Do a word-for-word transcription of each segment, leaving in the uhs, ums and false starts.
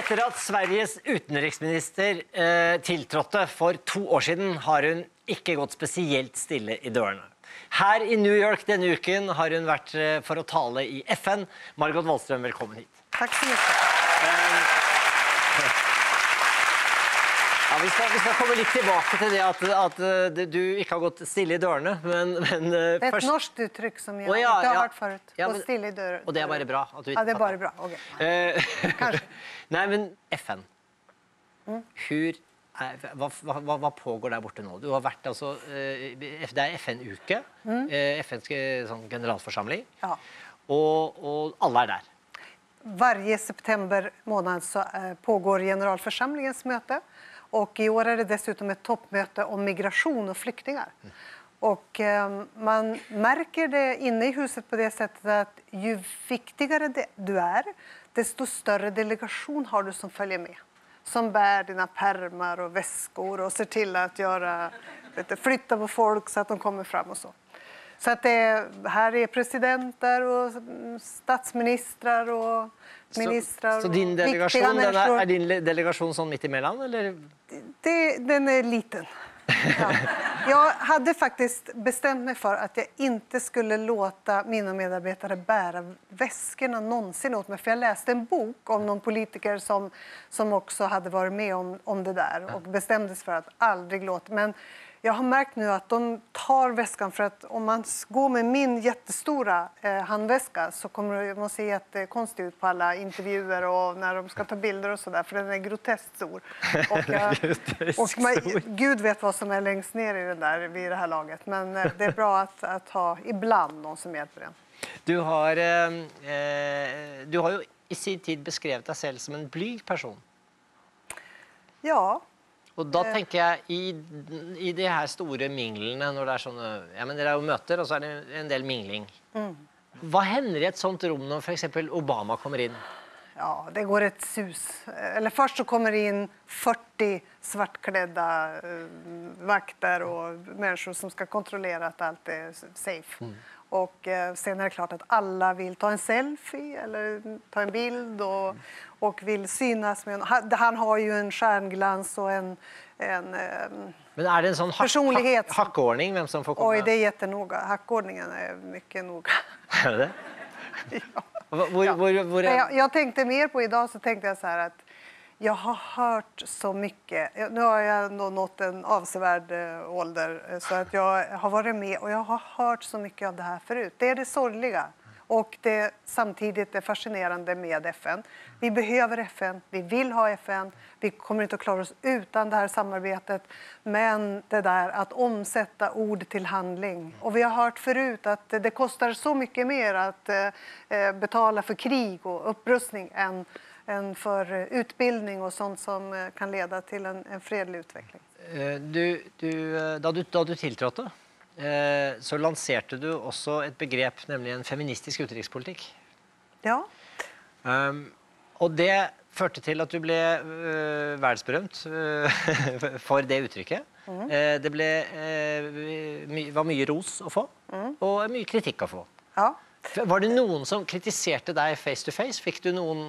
Etter at Sveriges utenriksminister eh, tiltrådte for to år siden, har hun ikke gått spesielt stille i dørene. Her i New York denne uken har hun vært eh, for å tale i F N. Margot Wallström, velkommen hit. Takk så mye. Ja, vi, skal, vi skal komme litt tilbake til det at, at uh, du ikke har gått stille i dørene, men, men uh, Det er et først... norsk uttrykk som jeg Å, ja, ikke har ja. hørt forut. Ja, Gå men- stille i døren. Og det er bare bra at du Ja, det er bare bra. Ok. Eh, Kanskje. Nei, men F N. Hur er, hva, hva, hva pågår der borte nå? Du har vært altså, eh, det er F N-uke, eh, F N's sånn, generalforsamling, Ja. og, og alle er der. Varje september månad så eh, pågår generalförsamlingens möte. Och i år är det dessutom ett toppmöte om migration och flyktingar. Och eh, man märker det inne i huset på det sättet att ju viktigare det, du är, desto större delegation har du som följer med. Som bär dina pärmar och väskor och ser till att göra, vet du, flytta på folk så att de kommer fram och så. Så att det, här är presidenter och statsministrar och ministrar. Så, så din och delegation, viktiga den är, människor. är din delegation sån mitt emellan, eller? Det, den är liten. Ja. Jag hade faktiskt bestämt mig för att jag inte skulle låta mina medarbetare bära väskorna någonsin åt mig. För jag läste en bok om någon politiker som, som också hade varit med om, om det där. Och bestämdes för att aldrig låta. Men jag har märkt nu att de tar väskan för att om man går med min jättestora eh, handväska så kommer det att se jättekonstigt ut på alla intervjuer och när de ska ta bilder och sådär, för den är groteskt stor. Och, jag, och man, Gud vet vad som är längst ner i den där vid det här laget, men eh, det är bra att, att ha ibland någon som hjälper en. Du har, eh, du har ju i sin tid beskrevet dig själv som en blyg person. Ja. Og da tenker jeg, i, i de her store minglene, når det er sånne, ja, men det er jo møter, og så er det en del mingling. Mm. Hva hender i et sånt rom når for eksempel Obama kommer inn? Ja, det går ett sus. Eller först så kommer det in fyrtio svartklädda eh, vakter och människor som ska kontrollera att allt är safe. Mm. Och eh, sen är det klart att alla vill ta en selfie eller ta en bild och, och vill synas med en, han, han har ju en stjärnglans och en, en eh, Men är det en sån hack, personlighet. Hack, hackordning vem som får komma? Oj, det är jättenoga. Hackordningen är mycket noga. Är det? Ja. Hvor, Ja. hvor, hvor er... jag, jag tänkte mer på idag, så tänkte jag så här att jag har hört så mycket. Nu har jag nog nått en avsevärd eh, ålder, så att jag har varit med och jag har hört så mycket av det här förut. Det är det sorgliga. Och det samtidigt är fascinerande med F N. Vi behöver F N, vi vill ha F N, vi kommer inte att klara oss utan det här samarbetet. Men det där att omsätta ord till handling. Och vi har hört förut att det kostar så mycket mer att eh, betala för krig och upprustning än, än för utbildning och sånt som kan leda till en, en fredlig utveckling. Du, du, da, du, da du tiltrådte, så lanserte du også et begrep, nemlig en feministisk utenrikspolitikk. Ja. Um, og det førte til at du ble uh, verdensberømt uh, for det uttrykket. Mm. Uh, det ble, uh, my, var mye ros å få, mm. og mye kritikk å få. Ja. Var det noen som kritiserte deg face to face? Fikk du noen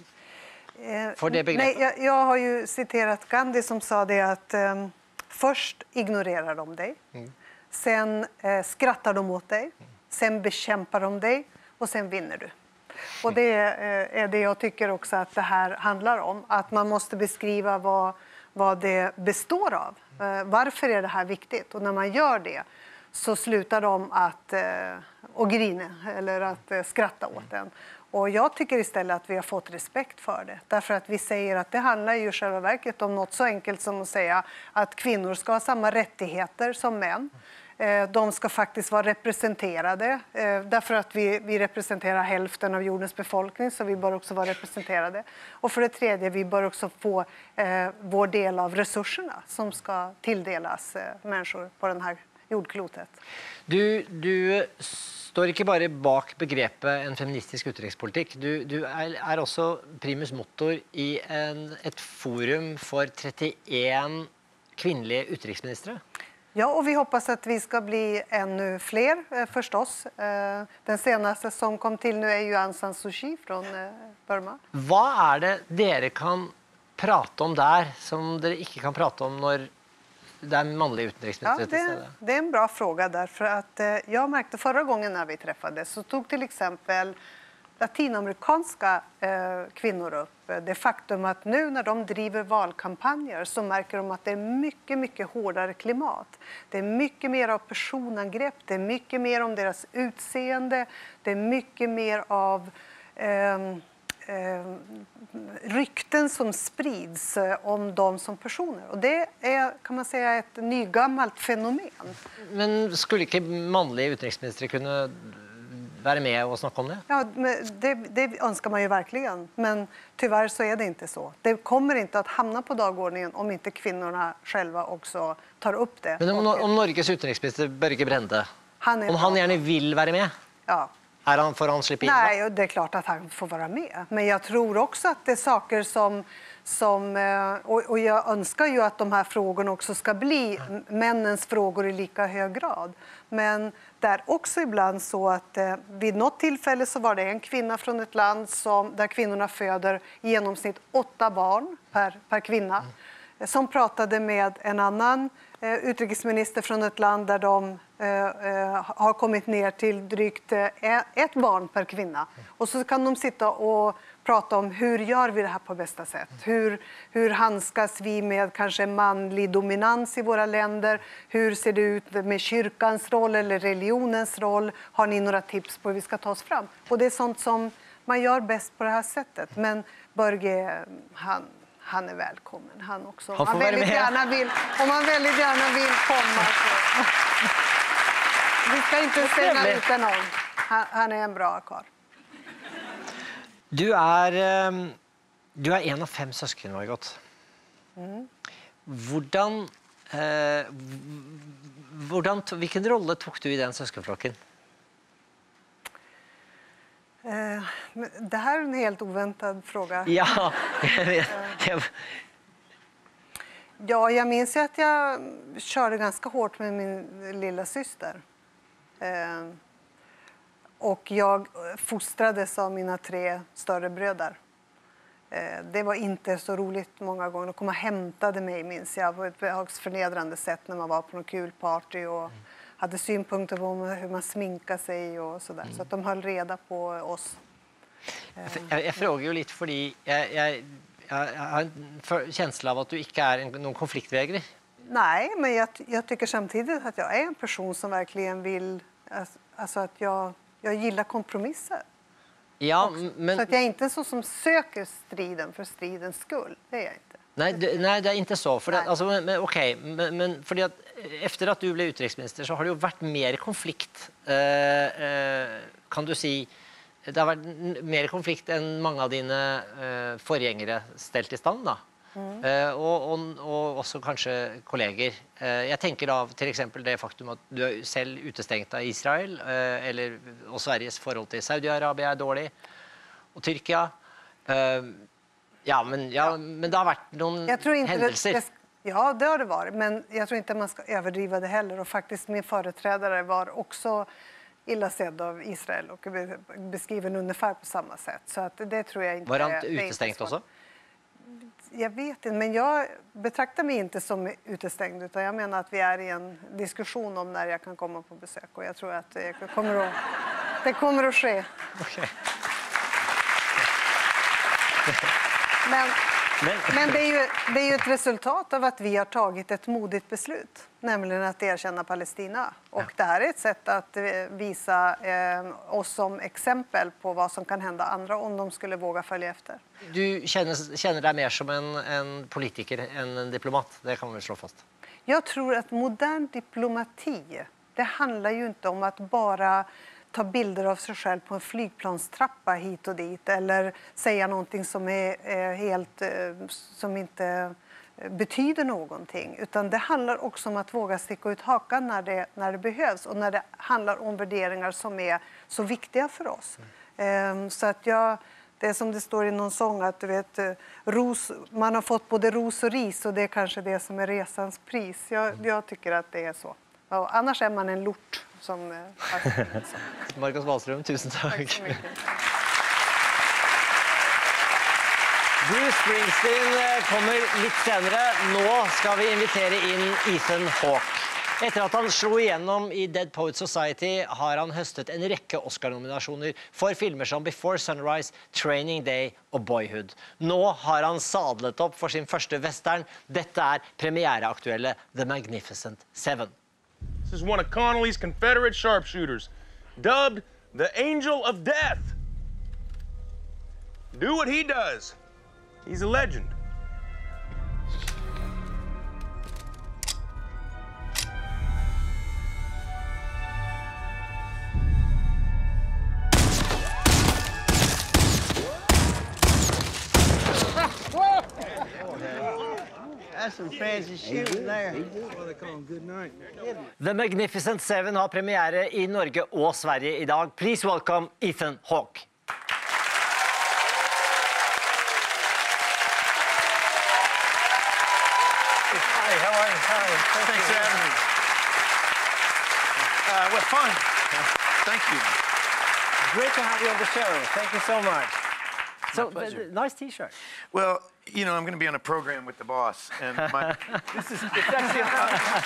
for det begrepet? Nej, jag, jag har ju citerat Gandhi som sa det att eh, först ignorerar de dig. Mm. Sen eh, skrattar de åt dig, sen bekämpar de dig och sen vinner du. Och det eh, är det jag tycker också att det här handlar om. Att man måste beskriva vad, vad det består av. Eh, varför är det här viktigt? Och när man gör det så slutar de att eh, och grina eller att eh, skratta åt den. Och jag tycker istället att vi har fått respekt för det. Därför att vi säger att det handlar ju i själva verket om något så enkelt som att säga att kvinnor ska ha samma rättigheter som män. De ska faktiskt vara representerade, därför att vi, vi representerar hälften av jordens befolkning, så vi bör också vara representerade. Och för det tredje, vi bör också få eh, vår del av resurserna som ska tilldelas eh, människor på den här jordklotet. Du, du står ikke bare bak begrepet en feministisk utenrikspolitikk. Du, du er, er også primus motor i en, et forum for trettien kvinnelige utenriksministre. Ja, och vi hoppas att vi ska bli ännu fler eh, förstås. Eh, den senaste som kom till nu är ju Aung San Suu Kyi från eh, Burma. Vad är det dere kan prata om där som dere inte kan prata om när det är manlig utrikesminister Ja, till det, stede? det är en bra fråga därför att eh, jag märkte förra gången när vi träffades så tog till exempel latinamerikanska eh, kvinnor upp eh, det faktum att nu när de driver valkampanjer så märker de att det är mycket, mycket hårdare klimat. Det är mycket mer av personangrepp, det är mycket mer om deras utseende, det är mycket mer av eh, eh, rykten som sprids eh, om dem som personer. Och det är, kan man säga, ett nygammalt fenomen. Men skulle inte manliga utrikesministrar kunna vara med och snacka om det? Ja, det, det önskar man ju verkligen. Men tyvärr så är det inte så. Det kommer inte att hamna på dagordningen om inte kvinnorna själva också tar upp det. Men om, och, om Norges utrikesminister Børge Brende, han är om han bra. gärna vill vara med, Ja. är han för han slipper in? Nej, och det är klart att han får vara med. Men jag tror också att det är saker som... som och, och jag önskar ju att de här frågorna också ska bli männens frågor i lika hög grad. Men det är också ibland så att eh, vid något tillfälle så var det en kvinna från ett land som, där kvinnorna föder i genomsnitt åtta barn per, per kvinna. Mm. Som pratade med en annan eh, utrikesminister från ett land där de eh, eh, har kommit ner till drygt eh, ett barn per kvinna. Och så kan de sitta och prata om hur gör vi det här på bästa sätt. Hur, hur handskas vi med kanske manlig dominans i våra länder? Hur ser det ut med kyrkans roll eller religionens roll? Har ni några tips på hur vi ska ta oss fram? Och det är sånt som man gör bäst på det här sättet. Men Børge, han, han är välkommen. Han också. Han får man vara väldigt med. gärna vill, om man väldigt gärna vill komma. Så. Vi ska inte stänga ute någon. Han, han är en bra karl. Du är, du är en av fem syskon, Margot. Mm. Hvordan, eh, hvordan, vilken roll tog du i den syskonflocken? Eh, det här är en helt oväntad fråga. Ja, jag vet. Jag... Ja, jag minns ju att jag körde ganska hårt med min lilla syster. Eh, Och jag fostrades av mina tre större bröder. Det var inte så roligt många gånger. De kom och hämtade mig, minns jag, på ett högst förnedrande sätt när man var på någon kul party och mm. hade synpunkter på hur man sminkar sig och sådär. Mm. Så att de höll reda på oss. Jag, jag frågar ju lite för jag, jag, jag har en känsla av att du inte är en, någon konfliktvägrare. Nej, men jag, jag tycker samtidigt att jag är en person som verkligen vill... Alltså att jag... Jag gillar kompromisser. Ja, men... Så att jag är inte så som söker striden för stridens skull. Det är jag inte. Nej, det, nej, det är inte så. För det, alltså, men, okej, men, men för att efter att du blev utrikesminister så har det ju varit mer konflikt. Eh, eh, kan du säga, det har varit mer konflikt än många av dina eh, föregångare ställt i stand då. Mm. Uh, och, och, och också kanske kollegor. Uh, jag tänker då till exempel det faktum att du är själv utestängt av Israel uh, eller och Sveriges förhåll till Saudiarabien är dålig och Turkiet. Uh, ja, men ja, ja, men det har varit någon jag tror inte händelser. Det, det, ja, det har det varit, men jag tror inte att man ska överdriva det heller. Och faktiskt min företrädare var också illa sedd av Israel och beskriven ungefär på samma sätt. Så att det tror jag inte. Var han utestängt också? Jag vet inte, men jag betraktar mig inte som utestängd utan jag menar att vi är i en diskussion om när jag kan komma på besök och jag tror att det kommer att, det kommer att ske. Okay. Men, men. men det, är ju, det är ju ett resultat av att vi har tagit ett modigt beslut, nämligen att erkänna Palestina. Och ja. Det här är ett sätt att visa eh, oss som exempel på vad som kan hända andra om de skulle våga följa efter. Du känner, känner dig mer som en, en politiker än en diplomat, det kan man väl slå fast? Jag tror att modern diplomati, det handlar ju inte om att bara ta bilder av sig själv på en flygplanstrappa hit och dit eller säga någonting som är eh, helt eh, som inte betyder någonting, utan det handlar också om att våga sticka ut hakan när det när det behövs och när det handlar om värderingar som är så viktiga för oss. Mm. Eh, så att jag Det är som det står i någon sång att du vet, eh, ros, man har fått både ros och ris och det är kanske det som är resans pris. Jag, jag tycker att det är så. Och annars är man en lort som... Eh, har- Marcus Wahlström, tusen tack. Tack så mycket. Bruce Springsteen eh, kommer litt senere. Nå skal vi invitere inn Ethan Hawke. Etter at han slo igjennom i Dead Poets Society, har han høstet en rekke Oscar-nominasjoner for filmer som Before Sunrise, Training Day og Boyhood. Nå har han sadlet opp for sin første western. Dette er premiereaktuelle The Magnificent Seven. This is one of Connolly's Confederate sharpshooters, dubbed the Angel of Death. Do what he does. He's a legend. That's some fancy shooting there. The Magnificent Seven har premiere i Norge og Sverige i dag. Please welcome Ethan Hawke. Hi, how are you? Hi. Thanks for having me. Uh, well, fun. Thank you. Great to have you on the show. Thank you so much. So, pleasure. uh, nice T-shirt. Well, you know, I'm going to be on a program with the boss, and my, this is it's actually a,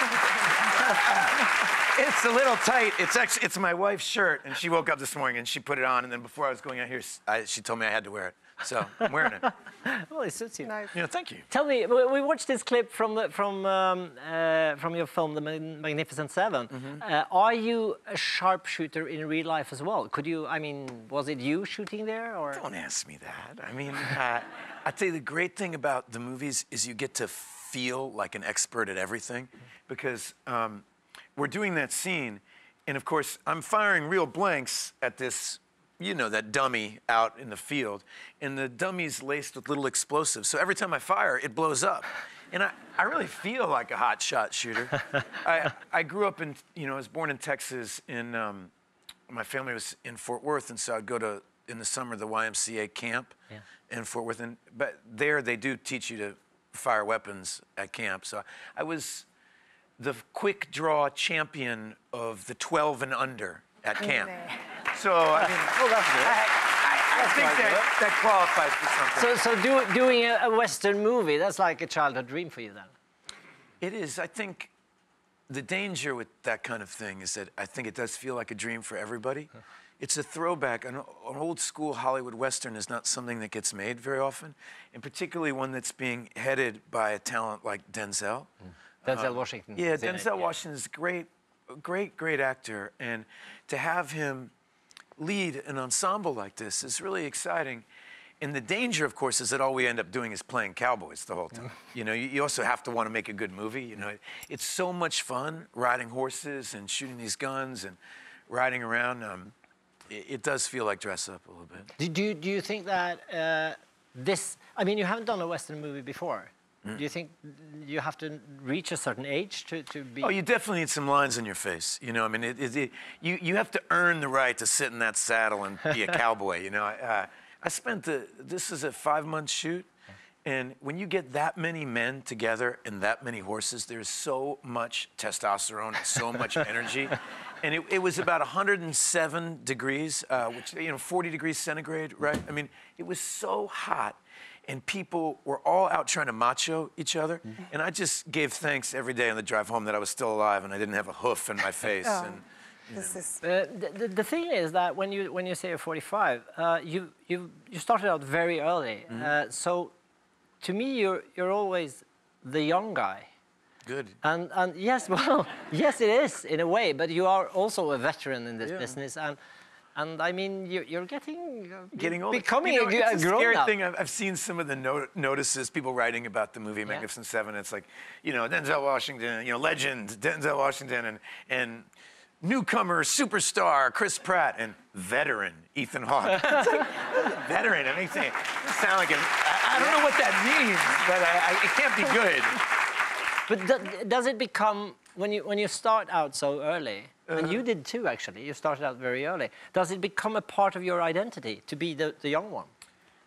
it's a little tight. It's actually it's my wife's shirt, and she woke up this morning and she put it on, and then before I was going out here, I, she told me I had to wear it, so I'm wearing it. Well, it suits you. Nice. You know, thank you. Tell me, we we watched this clip from the, from um, uh, from your film, The Mag- Magnificent Seven. Uh, are you a sharpshooter in real life as well? Could you? I mean, was it you shooting there, or? Don't ask me that. I mean, uh, I tell you, the great thing about the movies is you get to feel like an expert at everything, because um, we're doing that scene, and of course, I'm firing real blanks at this, you know, that dummy out in the field, and the dummy's laced with little explosives, so every time I fire, it blows up. And I, I really feel like a hot shot shooter. I, I grew up in, you know, I was born in Texas, in, um, my family was in Fort Worth, and so I'd go to, in the summer, the Y M C A camp Yeah. in Fort Worth. And, but there they do teach you to fire weapons at camp. So I was the quick draw champion of the twelve and under at camp. So, I mean, Oh, that's good. I, I, I think quite that, that qualifies for something. So, so do, doing a, a Western movie, that's like a childhood dream for you then? It is. I think the danger with that kind of thing is that I think it does feel like a dream for everybody. It's a throwback. An, an old school Hollywood Western is not something that gets made very often, and particularly one that's being headed by a talent like Denzel. Denzel Washington. Yeah, is in it, Denzel Washington is a great, great, great actor, and to have him lead an ensemble like this is really exciting. And the danger, of course, is that all we end up doing is playing cowboys the whole time. You know, you, you also have to want to make a good movie. You know, it, it's so much fun riding horses and shooting these guns and riding around. Um, it, it does feel like dress up a little bit. Do, do, you, do you think that uh, this, I mean, you haven't done a Western movie before. Do you think you have to reach a certain age to, to be... Oh, you definitely need some lines on your face. You know, I mean, it, it, it, you, you have to earn the right to sit in that saddle and be a cowboy, you know. Uh, I spent the, this is a five-month shoot, and when you get that many men together and that many horses, there's so much testosterone and so much energy. And it, it was about one hundred seven degrees, uh, which, you know, forty degrees centigrade, right? I mean, it was so hot. And people were all out trying to macho each other. Mm-hmm. And I just gave thanks every day on the drive home that I was still alive and I didn't have a hoof in my face. Oh, and, this is... Uh, the, the, the thing is that when you when you say you're forty-five, uh, you you you started out very early. Mm-hmm. Uh, so, to me, you're you're always the young guy. Good. And and yes, well, yes, it is in a way. But you are also a veteran in this Yeah. business, and and I mean, you're, you're getting uh, Getting older. becoming You know, a, it's a a grown scary up. thing. I've, I've seen some of the no notices, people writing about the movie Magnificent Seven. It's like, you know, Denzel Washington, you know, legend, Denzel Washington, and, and newcomer, superstar, Chris Pratt, and veteran, Ethan Hawke. It's like, veteran, it makes it sound like an, I, I don't know what that means, but I, I, it can't be good. But do, does it become, when you, when you start out so early, uh, and you did too, actually, you started out very early, does it become a part of your identity to be the, the young one?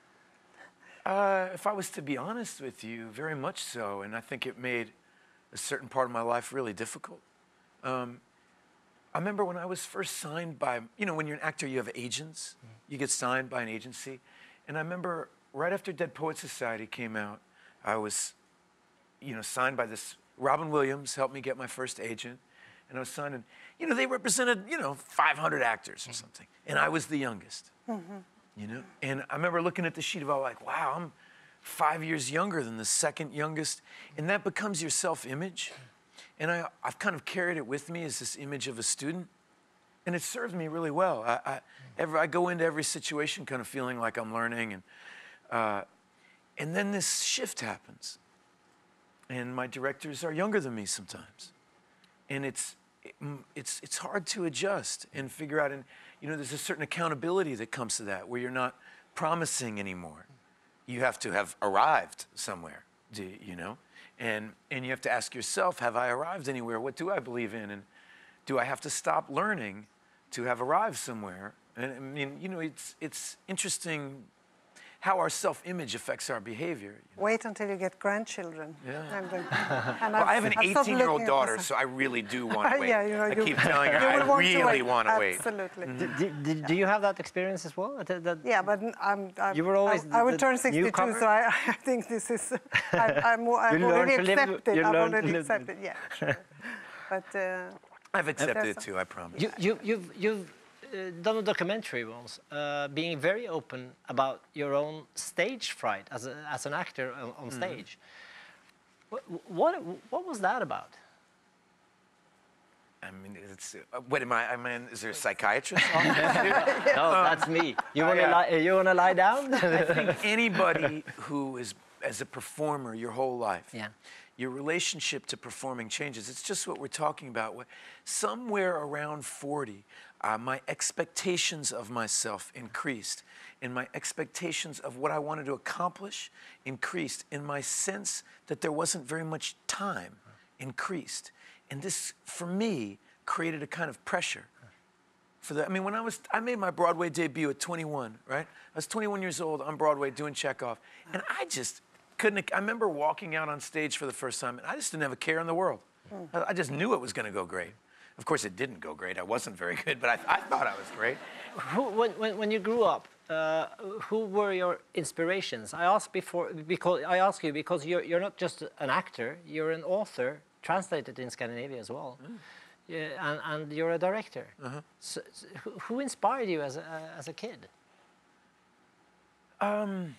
Uh, if I was to be honest with you, very much so, and I think it made a certain part of my life really difficult. Um, I remember when I was first signed by, you know, when you're an actor, you have agents. Mm. You get signed by an agency. And I remember right after Dead Poets Society came out, I was, you know, signed by this, Robin Williams helped me get my first agent. And I was signed, and, you know, they represented, you know, five hundred actors or something. And I was the youngest, mm-hmm. you know? And I remember looking at the sheet of all like, wow, I'm five years younger than the second youngest. And that becomes your self-image. And I, I've kind of carried it with me as this image of a student. And it served me really well. I, I, every, I go into every situation kind of feeling like I'm learning. And, uh, and then this shift happens. And my directors are younger than me sometimes. And it's, it, it's, it's hard to adjust and figure out. And, you know, there's a certain accountability that comes to that, where you're not promising anymore. You have to have arrived somewhere, do, you know? And, and you have to ask yourself, have I arrived anywhere? What do I believe in? And do I have to stop learning to have arrived somewhere? And I mean, you know, it's, it's interesting how our self-image affects our behavior. You know? Wait until you get grandchildren. Yeah. And, then, and well, I have an eighteen-year-old daughter, myself. so I really do want to wait. Yeah, you know, I you, keep telling her, you I will want really to want to wait. Absolutely. Mm-hmm. do, do, do you have that experience as well? That, that yeah, but I'm, I'm, you were always I, I would the turn sixty-two, newcomer? so I, I think this is, I, I'm, I've You already learn to live- accepted, you I've learn to already live- accepted, yeah, sure. But, uh, I've accepted There's it too, I promise. You, you, you've you've uh, done a documentary once, uh, being very open about your own stage fright as, a, as an actor on, on stage. What, what, what was that about? I mean, it's, uh, what am I, I mean, is there a psychiatrist on this? No, that's me. You want to yeah. lie, you want to lie down? I think anybody who is, as a performer your whole life, Yeah. your relationship to performing changes. It's just what we're talking about. Somewhere around forty, uh, my expectations of myself increased, and my expectations of what I wanted to accomplish increased, and my sense that there wasn't very much time increased. And this, for me, created a kind of pressure. For the, I mean, when I was, I made my Broadway debut at twenty-one, right? I was twenty-one years old on Broadway doing Chekhov, and I just couldn't, I remember walking out on stage for the first time, and I just didn't have a care in the world. Mm. I, I just knew it was going to go great. Of course, it didn't go great. I wasn't very good, but I, I thought I was great. Who, when, when, when you grew up, uh, who were your inspirations? I asked before because I ask you because you're you're not just an actor. You're an author, translated in Scandinavia as well, mm. yeah, and and you're a director. Uh-huh. So, so who, who inspired you as a as a kid? Um.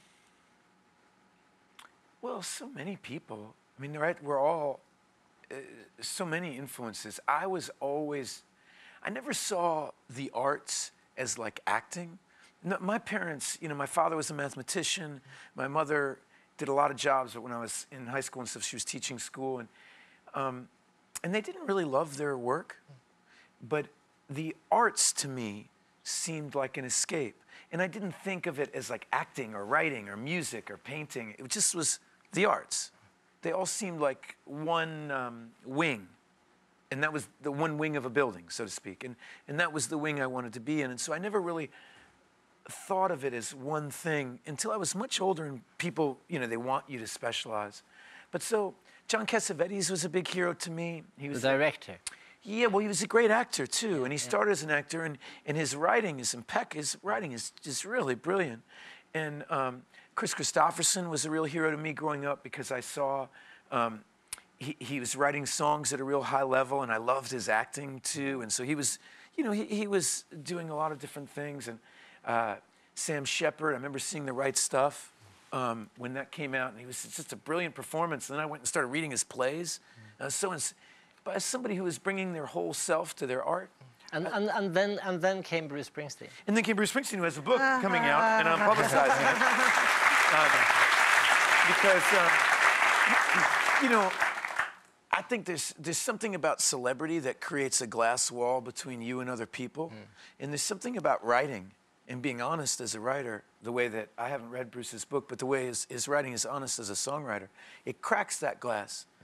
Well, so many people. I mean, right? We're all uh, so many influences. I was always, I never saw the arts as like acting. No, my parents, you know, my father was a mathematician. My mother did a lot of jobs, but when I was in high school and stuff, she was teaching school, and um, and they didn't really love their work. But the arts to me seemed like an escape, and I didn't think of it as like acting or writing or music or painting. It just was the arts. They all seemed like one um, wing, and that was the one wing of a building, so to speak. And, and that was the wing I wanted to be in. And so I never really thought of it as one thing until I was much older, and people, you know, they want you to specialize. But so John Cassavetes was a big hero to me. He was the director. Yeah, well, he was a great actor too, and he started as an actor, and, and his writing is impeccable. His writing is just really brilliant. And um, Chris Christopherson was a real hero to me growing up because I saw um, he, he was writing songs at a real high level, and I loved his acting too. And so he was, you know, he, he was doing a lot of different things. And uh, Sam Shepard, I remember seeing The Right Stuff um, when that came out, and he was just a brilliant performance. And then I went and started reading his plays. And I was so ins- by somebody who was bringing their whole self to their art. And, and, and, then, and then came Bruce Springsteen. And then came Bruce Springsteen, who has a book coming out, and I'm publicizing it. Um, because, um, you know, I think there's, there's something about celebrity that creates a glass wall between you and other people. Mm. And there's something about writing and being honest as a writer, the way that, I haven't read Bruce's book, but the way his, his writing is honest as a songwriter. It cracks that glass. Mm.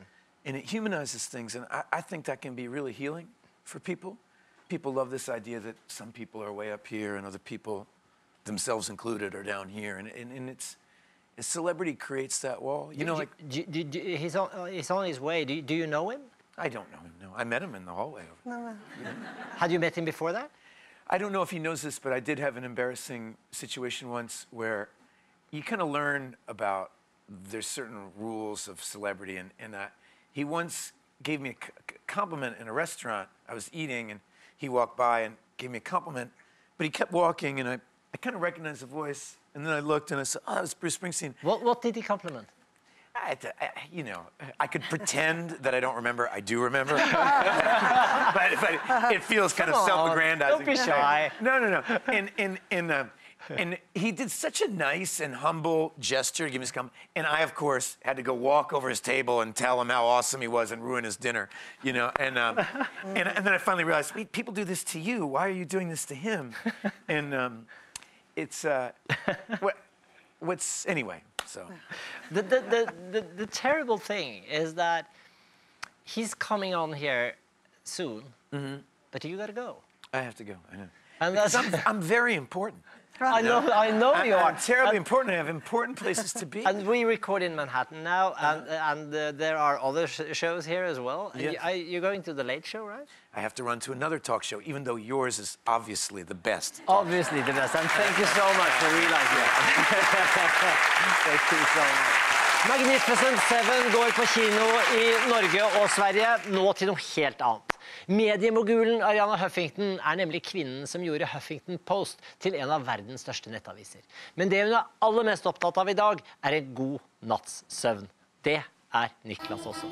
and it humanizes things, and I, I think that can be really healing for people. People love this idea that some people are way up here and other people, themselves included, are down here, and, and, and it's, a celebrity creates that wall. You know, like... Do, do, do, he's, on, he's on his way. Do, do you know him? I don't know him, no. I met him in the hallway. No, no. Had you met him before that? I don't know if he knows this, but I did have an embarrassing situation once where you kind of learn about there's certain rules of celebrity, and, and uh, he once gave me a c compliment in a restaurant. I was eating, and he walked by and gave me a compliment, but he kept walking, and I, I kind of recognized the voice, and then I looked, and I said, oh, that was Bruce Springsteen. What, what did he compliment? I, I, you know, I could pretend that I don't remember. I do remember. but, but it feels kind Come of on, self-aggrandizing. don't be shy. No, no, no. And, and, and, uh, and he did such a nice and humble gesture to give me this compliment. And I, of course, had to go walk over his table and tell him how awesome he was and ruin his dinner, you know. And, um, and, and then I finally realized, wait, people do this to you. Why are you doing this to him? And um, it's, uh, what, what's, anyway. So. The, the, the, the, the terrible thing is that he's coming on here soon, mm-hmm. but you gotta go. I have to go, I know. And that's I'm, I'm very important. I know, I know I, you are. I'm terribly and, important. I have important places to be. And we record in Manhattan now, and, and uh, there are other sh shows here as well. Yes. You, you're going to the Late Show, right? I have to run to another talk show, even though yours is obviously the best. Obviously the best, and thank you so much for realizing that. Thank you so much. Magnificent Seven går på kino i Norge og Sverige, nå til noe helt annet. Mediemogulen Arianna Huffington er nemlig kvinnen som gjorde Huffington Post til en av verdens største nettaviser. Men det hun er aller mest opptatt av i dag, er en god natts søvn. Det er Niklas også.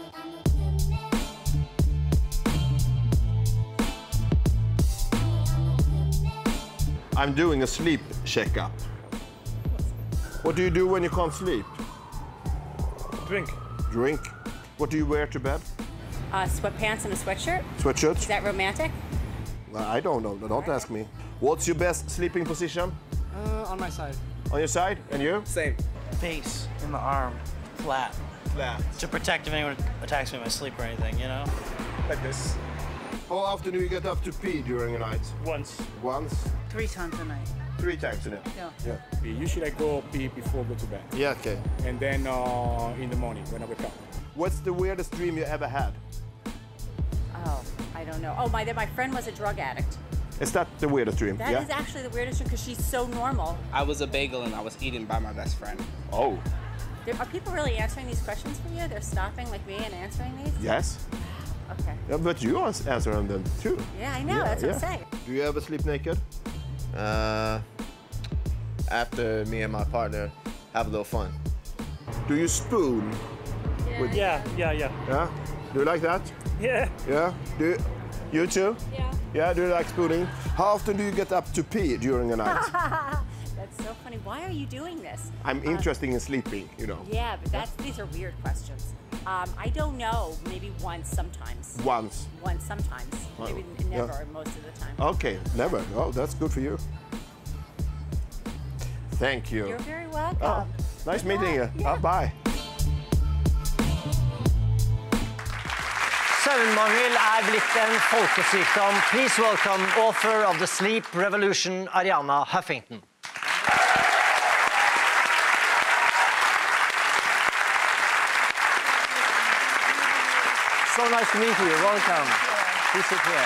I'm doing a sleep checkup. What do you do when you can't sleep? Drink. Drink. What do you wear to bed? Uh, sweatpants and a sweatshirt. Sweatshirt? Is that romantic? Well, I don't know. Don't ask me. What's your best sleeping position? Uh, on my side. On your side? And you? Same. Face in the arm, flat. Flat. To protect if anyone attacks me in my sleep or anything, you know? Like this. How often do you get up to pee during a night? Once. Once? Three times a night. Three times a night? Yeah. Yeah. Usually I go pee before go to bed. Yeah, okay. And then uh, in the morning when I wake up. What's the weirdest dream you ever had? Oh, I don't know. Oh, my, my friend was a drug addict. Is that the weirdest dream? That yeah? is actually the weirdest dream because she's so normal. I was a bagel and I was eaten by my best friend. Oh. There, are people really answering these questions for you? They're stopping like me and answering these? Yes. Okay. Yeah, but you answer them too. Yeah, I know. Yeah, that's what yeah. I'm saying. Do you ever sleep naked? Uh, after me and my partner have a little fun. Do you spoon? Yeah, With, Yeah, yeah, yeah. yeah? Do you like that? Yeah. Yeah? Do you, you too? Yeah. Yeah, do you like spooning? How often do you get up to pee during a night? That's so funny. Why are you doing this? I'm Uh, interested in sleeping, you know. Yeah, but that's these are weird questions. Um, I don't know. Maybe once, sometimes. Once. Once, sometimes. Wow. Maybe Yeah. never, most of the time. Okay, never. Oh, that's good for you. Thank you. You're very welcome. Oh, nice Good meeting luck. you. Yeah. Oh, bye. Søvnmangel er blitt en folkesykdom. Please welcome author of The Sleep Revolution, Arianna Huffington. So nice to meet you. Welcome. Please sit here.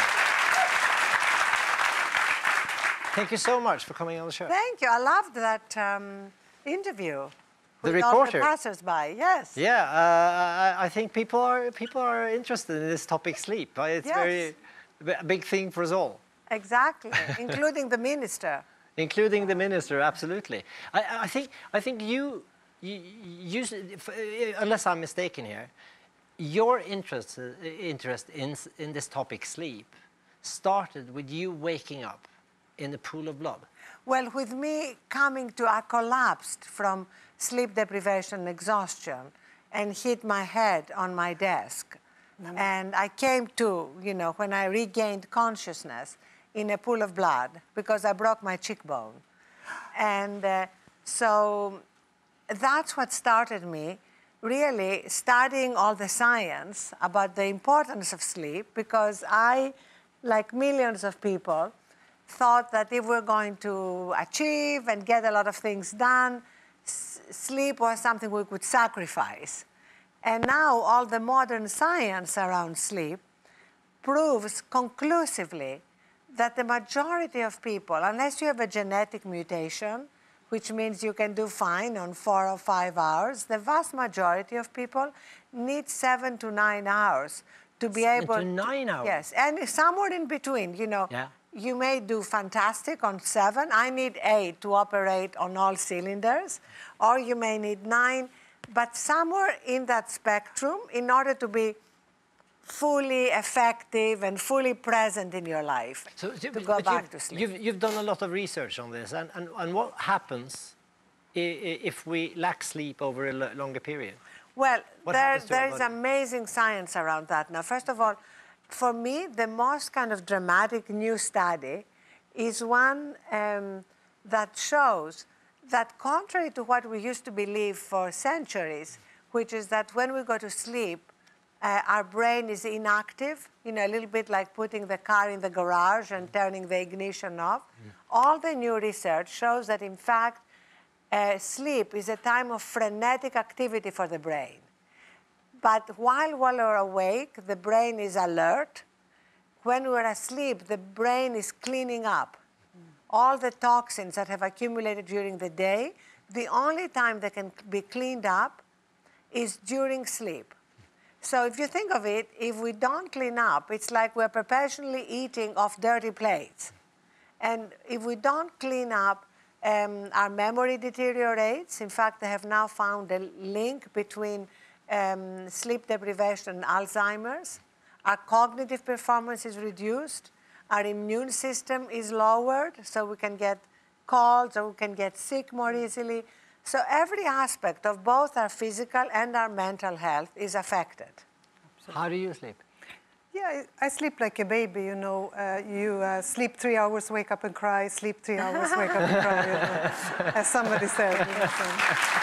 Thank you so much for coming on the show. Thank you. I loved that um, interview. The with all reporter. the passers-by. Yes. Yeah, uh, I, I think people are people are interested in this topic, sleep. Uh, It's Yes. very a big thing for us all, Exactly, including the minister. including the minister. Absolutely. I, I think I think you, you, you s- if, uh, unless I'm mistaken here, your interest uh, interest in s- in this topic, sleep, started with you waking up in a pool of blood. Well, with me coming to, I collapsed from sleep deprivation and exhaustion and hit my head on my desk. And I came to, you know, when I regained consciousness in a pool of blood because I broke my cheekbone. And uh, so that's what started me really studying all the science about the importance of sleep, because I, like millions of people, thought that if we're going to achieve and get a lot of things done, s sleep was something we could sacrifice. And now all the modern science around sleep proves conclusively that the majority of people, unless you have a genetic mutation, which means you can do fine on four or five hours, the vast majority of people need seven to nine hours to be seven able to nine hours? Yes, and somewhere in between, you know. Yeah. You may do fantastic on seven. I need eight to operate on all cylinders, or you may need nine. But somewhere in that spectrum, in order to be fully effective and fully present in your life, So, to but go back you've, to sleep. You've, you've done a lot of research on this, and, and, and what happens i- i- if we lack sleep over a lo- longer period? Well, What there, happens to our there is body? amazing science around that. Now, first of all, for me, the most kind of dramatic new study is one um, that shows that contrary to what we used to believe for centuries, which is that when we go to sleep, uh, our brain is inactive, you know, a little bit like putting the car in the garage and turning the ignition off. Mm. All the new research shows that, in fact, uh, sleep is a time of frenetic activity for the brain. But while we're awake, the brain is alert. When we're asleep, the brain is cleaning up all the toxins that have accumulated during the day. The only time they can be cleaned up is during sleep. So if you think of it, if we don't clean up, it's like we're perpetually eating off dirty plates. And if we don't clean up, um, our memory deteriorates. In fact, they have now found a link between um, sleep deprivation and Alzheimer's. Our cognitive performance is reduced. Our immune system is lowered, so we can get colds or we can get sick more easily. So every aspect of both our physical and our mental health is affected. How do you sleep? Yeah, I I sleep like a baby, you know. Uh, you uh, sleep three hours, wake up and cry, sleep three hours, wake up and cry, you know, as somebody said. You know, so.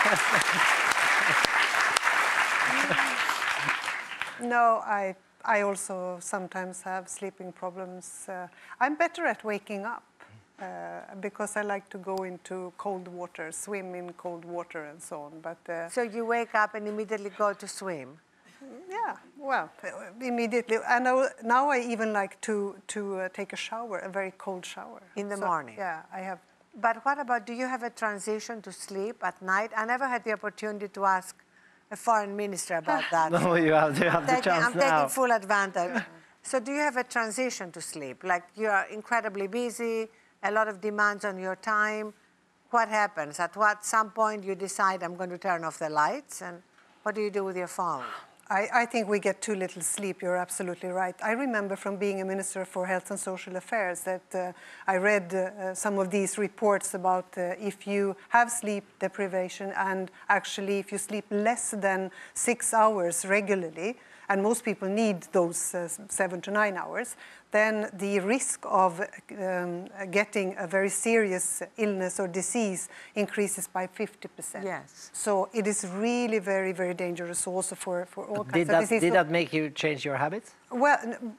No, I, I also sometimes have sleeping problems. Uh, I'm better at waking up uh, because I like to go into cold water, swim in cold water and so on. But uh, So you wake up and immediately go to swim? Yeah, well, immediately. And I, now I even like to, to uh, take a shower, a very cold shower. In the So, morning? Yeah, I have. But what about, do you have a transition to sleep at night? I never had the opportunity to ask a foreign minister about that. No, you have, you have the taking, chance I'm now. taking full advantage. So do you have a transition to sleep? Like you are incredibly busy, a lot of demands on your time. What happens? At what some point you decide I'm going to turn off the lights, and what do you do with your phone? I, I think we get too little sleep. You're absolutely right. I remember from being a minister for Health and Social Affairs that uh, I read uh, some of these reports about uh, if you have sleep deprivation and actually if you sleep less than six hours regularly, and most people need those uh, seven to nine hours, then the risk of um, getting a very serious illness or disease increases by fifty percent. Yes. So it is really very, very dangerous also for, for all kinds Did of that, diseases. did that make you change your habits? Well, n-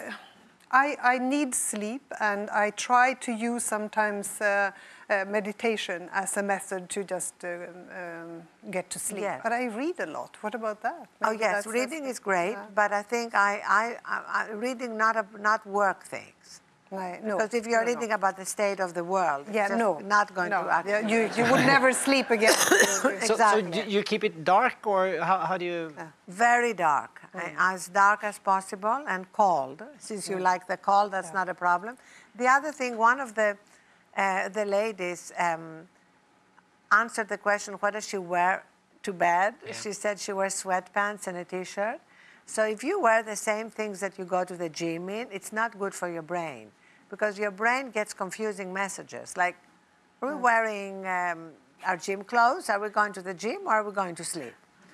I, I need sleep, and I try to use sometimes uh, uh, meditation as a method to just uh, um, get to sleep. Yes. But I read a lot. What about that? Oh Maybe yes, that's- reading that's- is great, yeah. but I think I, I, I, I reading not a, not work things. I- no, Because if you're no, no. reading about the state of the world, Yeah, it's just no, not going no. to actually. Yeah, you, you would never sleep again. So, Exactly. so do you keep it dark, or how, how do you... Very dark, I- as dark as possible, and cold. Since you like the cold, that's not a problem. The other thing, one of the uh, the ladies um, answered the question, what does she wear to bed? Yeah. She said she wears sweatpants and a T-shirt. So if you wear the same things that you go to the gym in, it's not good for your brain, because your brain gets confusing messages, like, are we wearing um, our gym clothes? Are we going to the gym, or are we going to sleep?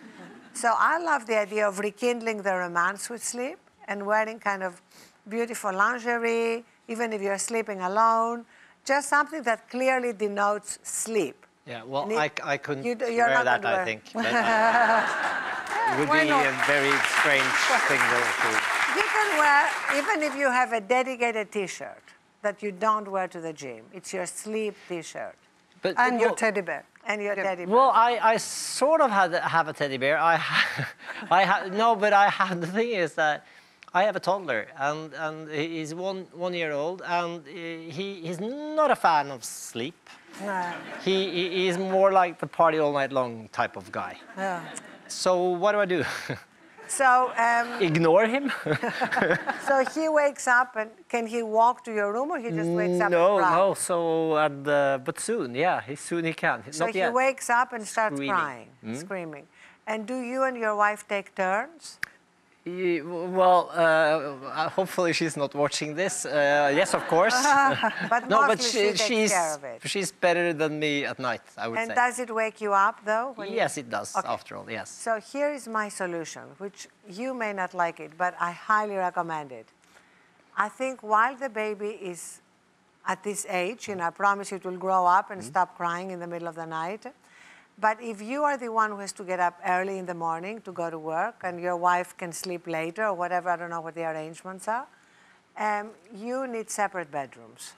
So I love the idea of rekindling the romance with sleep and wearing kind of beautiful lingerie, even if you're sleeping alone, just something that clearly denotes sleep. Yeah, well, And it- I, I couldn't you d- you're wear not that, gonna I wear- think. But it would why be not? a very strange thing to... You can wear, even if you have a dedicated T-shirt that you don't wear to the gym. It's your sleep T-shirt. But, And your well, teddy bear. And your teddy bear. Well, I, I sort of had, have a teddy bear. I, ha- I ha- no, but I have, the thing is that I have a toddler, and, and he's one, one year old, and he, he's not a fan of sleep. No. He, he he's more like the party all night long type of guy. Yeah. So what do I do? So, um, Ignore him? so he wakes up, and can he walk to your room, or he just wakes up no, and cries? no. So, and, uh, but soon, yeah, he, soon he can. So Not he yet. wakes up and starts Screaming. crying, Mm. screaming. And do you and your wife take turns? Ye- Well, uh, hopefully she's not watching this. Uh, yes, of course. But no, but mostly she takes she's care of it. she's better than me at night, I would And say. does it wake you up, though? when you- Yes, it does. Okay. After all, yes. So here is my solution, which you may not like it, but I highly recommend it. I think while the baby is at this age, and I promise you it will grow up and stop crying in the middle of the night. But if you are the one who has to get up early in the morning to go to work, and your wife can sleep later or whatever, I don't know what the arrangements are, um, you need separate bedrooms.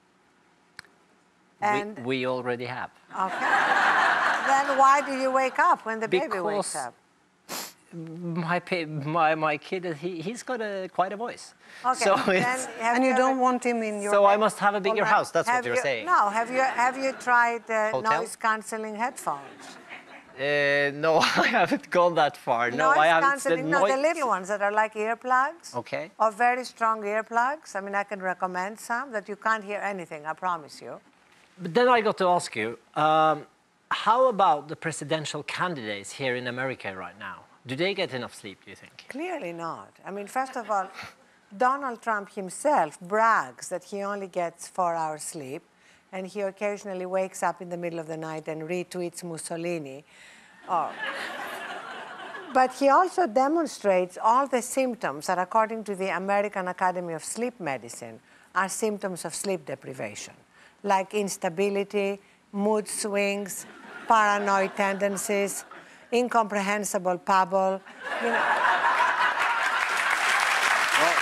And we, we already have. okay. Then why do you wake up when the baby wakes Because up? My, pa- my, my kid, he, he's got a, quite a voice. Okay, So, then it's, have And you ever- don't want him in your so I bed must have a all bigger night? house, that's have what you're you, saying. No, have you have you tried uh, Hotel? noise cancelling headphones? Uh, no, I haven't gone that far. No, noise I haven't. cancelling, no, the little ones that are like earplugs. Okay. Or very strong earplugs. I mean, I can recommend some that you can't hear anything, I promise you. But then I got to ask you, um, how about the presidential candidates here in America right now? Do they get enough sleep, do you think? Clearly not. I mean, first of all, Donald Trump himself brags that he only gets four hours sleep, and he occasionally wakes up in the middle of the night and retweets Mussolini. Oh. But he also demonstrates all the symptoms that, according to the American Academy of Sleep Medicine, are symptoms of sleep deprivation, like instability, mood swings, paranoid tendencies, incomprehensible babble. You know. Well,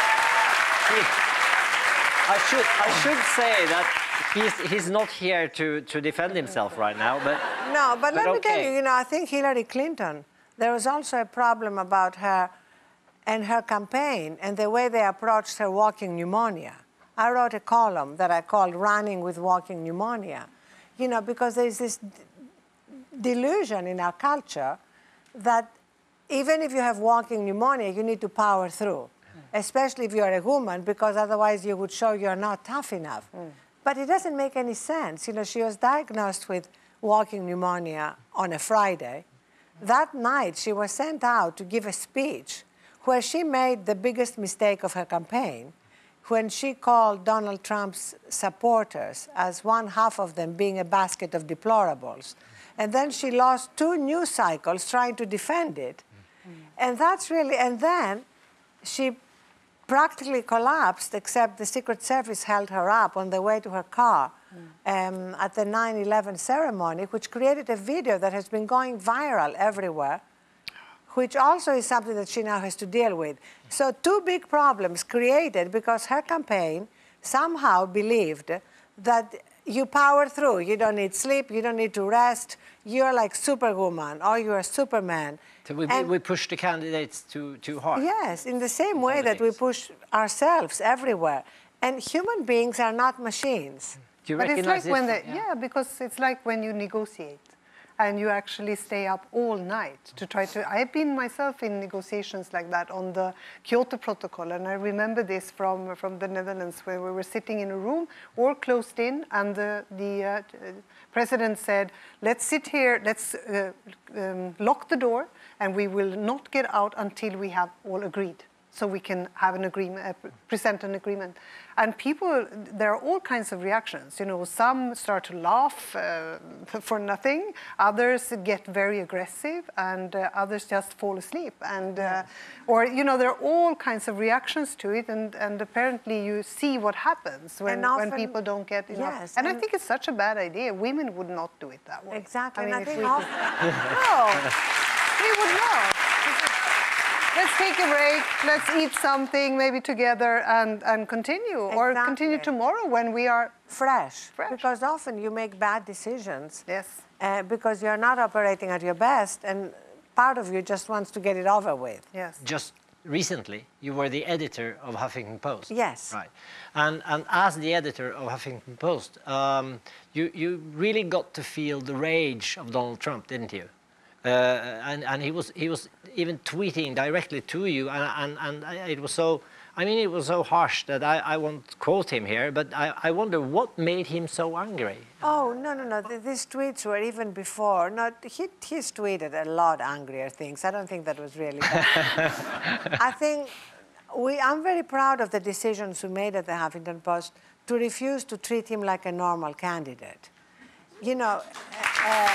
he- I should I should say that he's he's not here to, to defend himself right now, but No, but, But let me tell okay. you, you know, I think Hillary Clinton, there was also a problem about her and her campaign and the way they approached her walking pneumonia. I wrote a column that I called Running with Walking Pneumonia, you know, because there's this d- delusion in our culture that even if you have walking pneumonia, you need to power through, especially if you're a woman, because otherwise you would show you're not tough enough. But it doesn't make any sense. You know, she was diagnosed with walking pneumonia on a Friday. That night, she was sent out to give a speech where she made the biggest mistake of her campaign when she called Donald Trump's supporters as one half of them being a basket of deplorables. And then she lost two news cycles trying to defend it. And that's really, and then she practically collapsed, except the Secret Service held her up on the way to her car um, at the nine eleven ceremony, which created a video that has been going viral everywhere, which also is something that she now has to deal with. So two big problems created because her campaign somehow believed that you power through. You don't need sleep, you don't need to rest, you're like Superwoman or you're Superman. so we, And- we push the candidates too too hard. Yes, in the same way that we push ourselves everywhere. And human beings are not machines. Do you But it's recognize like when this? they, yeah, because it's like when you negotiate and you actually stay up all night to try to, I've been myself in negotiations like that on the Kyoto Protocol, and I remember this from, from the Netherlands where we were sitting in a room, all closed in, and the, the uh, president said, let's sit here, let's uh, um, lock the door, and we will not get out until we have all agreed. so we can have an agreement, uh, present an agreement. And people, there are all kinds of reactions. You know, some start to laugh uh, for nothing, others get very aggressive, and uh, others just fall asleep. And uh, or you know, there are all kinds of reactions to it, and, and apparently you see what happens when, And often- when people don't get enough. Yes, and, I and- think it's such a bad idea. Women would not do it that way. Exactly. I mean, and I if think we often, no, we would not. Let's take a break. Let's eat something, maybe together, and, and continue, or continue Exactly. tomorrow when we are fresh. Fresh. Because often you make bad decisions. Yes. Uh, because you're not operating at your best, and part of you just wants to get it over with. Yes. Just recently, you were the editor of Huffington Post. Yes. Right. And, and as the editor of Huffington Post, um, you, you really got to feel the rage of Donald Trump, didn't you? Uh, and, and he was he was even tweeting directly to you, and, and, and it was so, I mean, it was so harsh that I, I won't quote him here, but I, I wonder what made him so angry. Oh, no, no, no. Th- These tweets were even before. Not, he, he's tweeted a lot angrier things. I don't think that was really bad. I think we, I'm very proud of the decisions we made at the Huffington Post to refuse to treat him like a normal candidate. You know, uh,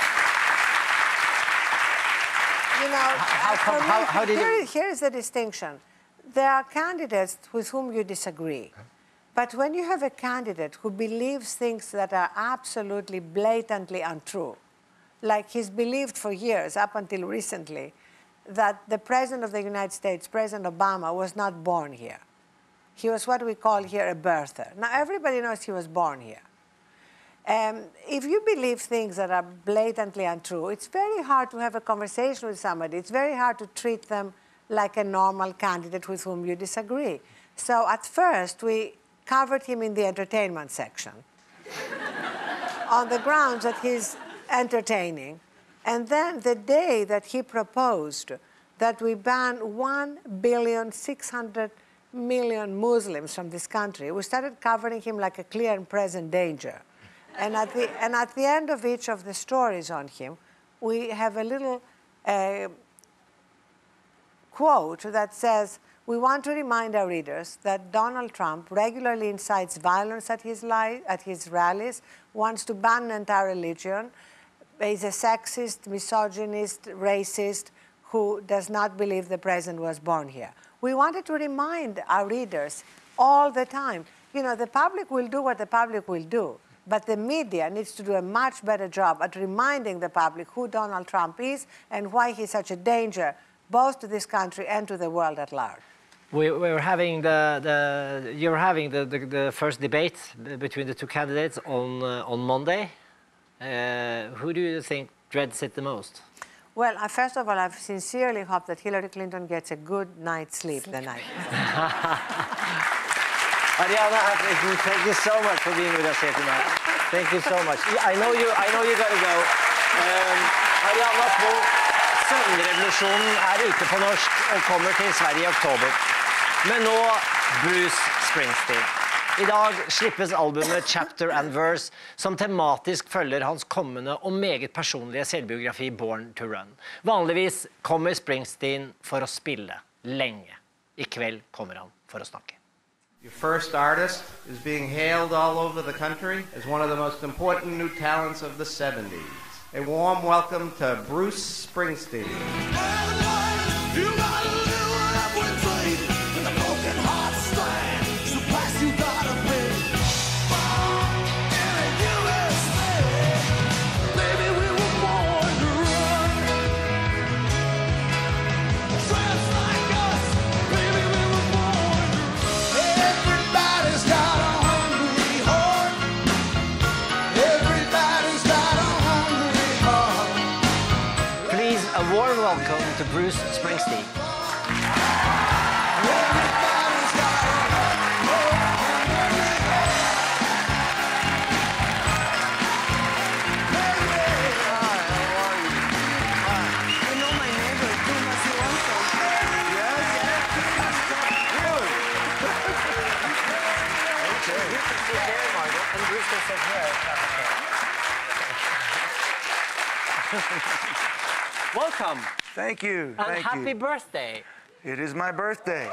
you know, How uh, come- for me, how- how did here, it- here's the distinction. There are candidates with whom you disagree. But when you have a candidate who believes things that are absolutely blatantly untrue, like he's believed for years, up until recently, that the President of the United States, President Obama, was not born here. He was what we call here a birther. Now, everybody knows he was born here. Um, if you believe things that are blatantly untrue, it's very hard to have a conversation with somebody. It's very hard to treat them like a normal candidate with whom you disagree. So at first, we covered him in the entertainment section on the grounds that he's entertaining. And then the day that he proposed that we ban one billion six hundred million Muslims from this country, we started covering him like a clear and present danger. And at the, and at the end of each of the stories on him, we have a little uh, quote that says, we want to remind our readers that Donald Trump regularly incites violence at his, li- at his rallies, wants to ban an entire religion, is a sexist, misogynist, racist, who does not believe the president was born here. We wanted to remind our readers all the time, you know, the public will do what the public will do, but the media needs to do a much better job at reminding the public who Donald Trump is and why he's such a danger, both to this country and to the world at large. We, we were having the, the you're having the, the, the first debate between the two candidates on uh, on Monday. Uh, who do you think dreads it the most? Well, uh, first of all, I sincerely hope that Hillary Clinton gets a good night's sleep the night. Ariana Huffington, thank you so much for being with us here tonight. Thank you so much. I know you. I know you gotta go. Um, Ariana Poe, Søvnrevolusjonen er ute på norsk og kommer til Sverige i oktober. Men nå Bruce Springsteen. I dag slippes albumet Chapter and Verse, som tematisk følger hans kommende og meget personlige selvbiografi Born to Run. Vanligvis kommer Springsteen for å spille lenge. I kveld kommer han for å snakke. Your first artist is being hailed all over the country as one of the most important new talents of the seventies. A warm welcome to Bruce Springsteen. Please, a warm welcome to Bruce Springsteen. Welcome. Thank you. And Thank happy you. birthday. It is my birthday.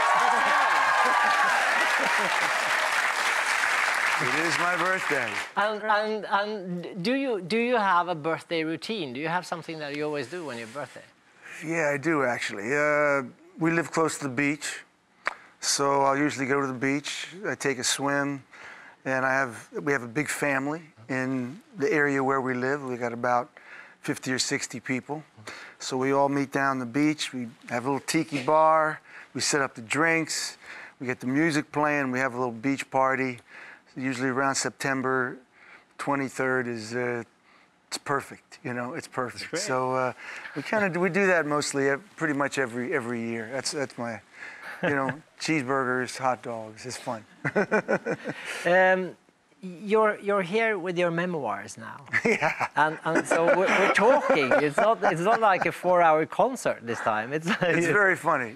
It is my birthday. And, and, and do, you, do you have a birthday routine? Do you have something that you always do on your birthday? Yeah, I do actually. Uh, we live close to the beach, so I'll usually go to the beach. I take a swim, and I have we have a big family in the area where we live. We got about fifty or sixty people, so we all meet down the beach. We have a little tiki bar. We set up the drinks. We get the music playing. We have a little beach party. Usually around September twenty-third is uh, it's perfect. You know, it's perfect. So uh, we kind of we do that mostly, uh, pretty much every every year. That's that's my, you know, cheeseburgers, hot dogs. It's fun. um, you're you're here with your memoirs now. Yeah. And and so we're, we're talking. It's not it's not like a four-hour concert this time. It's it's very funny.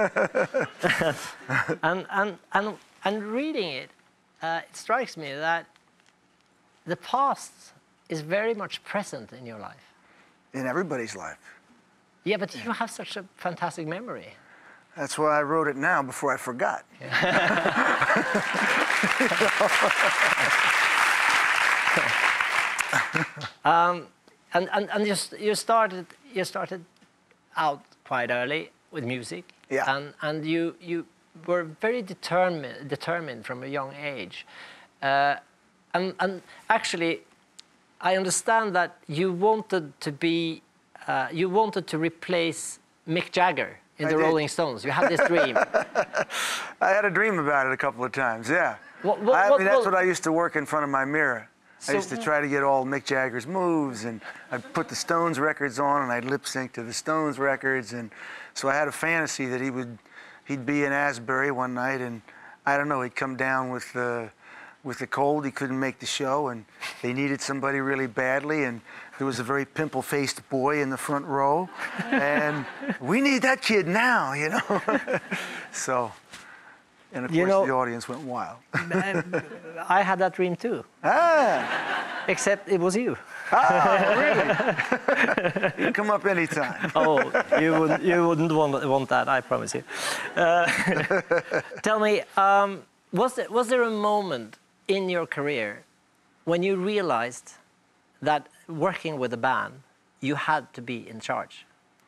and and and and reading it. Uh, it strikes me that the past is very much present in your life. In everybody's life. Yeah, but you have such a fantastic memory. That's why I wrote it now before I forgot. um, and and, and you, you, started, you started out quite early with music. Yeah. And, and you, you were very determined, determined from a young age. Uh, and, and actually, I understand that you wanted to be, uh, you wanted to replace Mick Jagger in I the did. Rolling Stones. You had this dream. I had a dream about it a couple of times, yeah. What, what, I what, mean, that's what, what I used to work in front of my mirror. So, I used to try to get all Mick Jagger's moves, and I'd put the Stones records on, and I'd lip sync to the Stones records, and so I had a fantasy that he would, he'd be in Asbury one night, and I don't know, he'd come down with the, with the cold. He couldn't make the show, and they needed somebody really badly, and there was a very pimple-faced boy in the front row, and we need that kid now, you know. So. And of you course, know, the audience went wild. I had that dream too. Ah. Except it was you. Ah, really? You can come up anytime. Oh, you wouldn't, you wouldn't want, want that, I promise you. Uh, tell me, um, was there, was there a moment in your career when you realized that working with a band, you had to be in charge?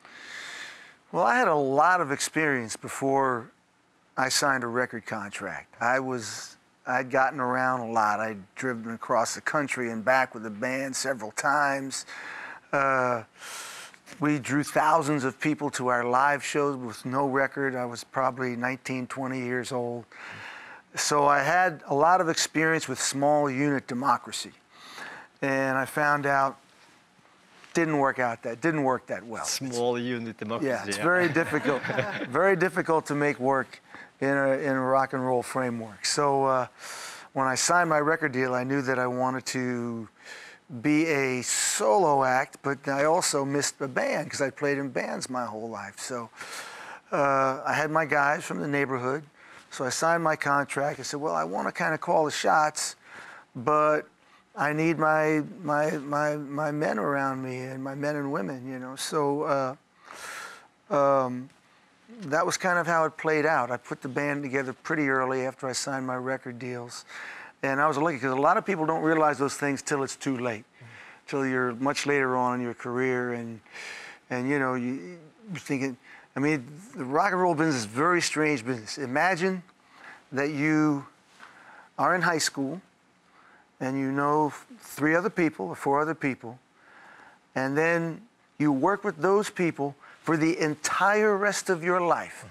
Well, I had a lot of experience before I signed a record contract. I was, I'd gotten around a lot. I'd driven across the country and back with the band several times. Uh, we drew thousands of people to our live shows with no record. I was probably nineteen, twenty years old. So I had a lot of experience with small unit democracy. And I found out didn't work out that, didn't work that well. Small it's, unit democracy. Yeah, it's yeah. very difficult, very difficult to make work in a, in a rock and roll framework. So uh, when I signed my record deal, I knew that I wanted to be a solo act, but I also missed a band because I played in bands my whole life. So uh, I had my guys from the neighborhood. So I signed my contract. I said, well, I want to kind of call the shots, but I need my, my, my, my men around me and my men and women, you know. So uh, um, that was kind of how it played out. I put the band together pretty early after I signed my record deals. And I was lucky because a lot of people don't realize those things till it's too late, mm-hmm. till you're much later on in your career. And, and you know, you, you're thinking, I mean, the rock and roll business is a very strange business. Imagine that you are in high school and you know three other people or four other people, and then you work with those people for the entire rest of your life.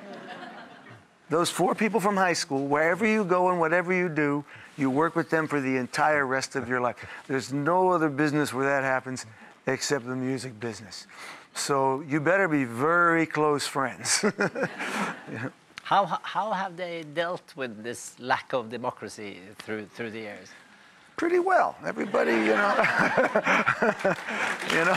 Those four people from high school, wherever you go and whatever you do, you work with them for the entire rest of your life. There's no other business where that happens except the music business. So you better be very close friends. Yeah. How, how have they dealt with this lack of democracy through, through the years? Pretty well. Everybody, you know, you know,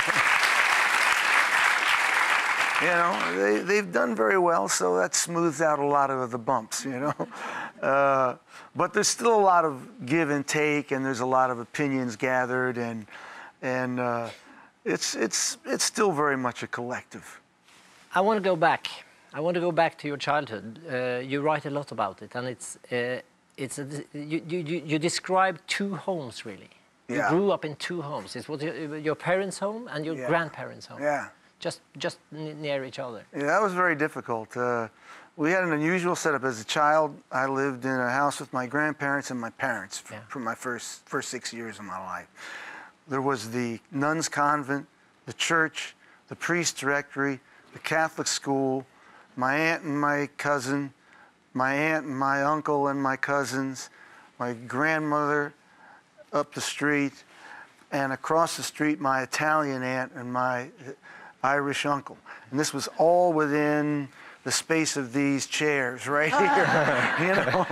you know, they, they've done very well, so that smooths out a lot of the bumps, you know. Uh, but there's still a lot of give and take, and there's a lot of opinions gathered, and, and uh, it's, it's, it's still very much a collective. I want to go back. I want to go back to your childhood. Uh, you write a lot about it, and it's uh, it's a, you, you you describe two homes really. Yeah. You grew up in two homes. It was your, your parents' home and your Yeah. grandparents' home. Yeah. Just just n near each other. Yeah, that was very difficult. Uh, we had an unusual setup. As a child, I lived in a house with my grandparents and my parents for, Yeah. for my first first six years of my life. There was the nuns' convent, the church, the priest's rectory, the Catholic school, my aunt and my cousin, my aunt and my uncle and my cousins, my grandmother up the street, and across the street my Italian aunt and my Irish uncle. And this was all within the space of these chairs right here, you know.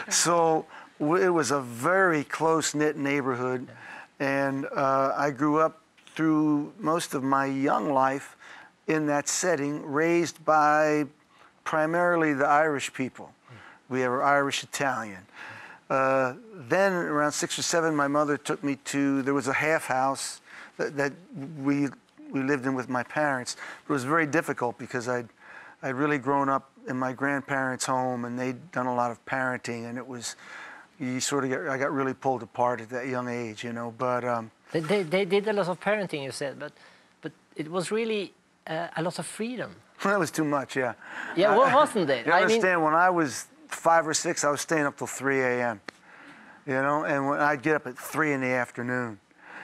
So it was a very close-knit neighborhood, and uh, I grew up through most of my young life in that setting, raised by primarily the Irish people. We were Irish-Italian. Uh, then around six or seven, my mother took me to, there was a half house that, that we, we lived in with my parents. It was very difficult because I'd, I'd really grown up in my grandparents' home, and they'd done a lot of parenting, and it was, you sort of get, I got really pulled apart at that young age, you know, but... Um, They, they, they did a lot of parenting, you said, but, but it was really uh, a lot of freedom. That was too much, yeah. Yeah, what wasn't it? You I understand, mean, when I was five or six, I was staying up till three A M You know, and when I'd get up at three in the afternoon.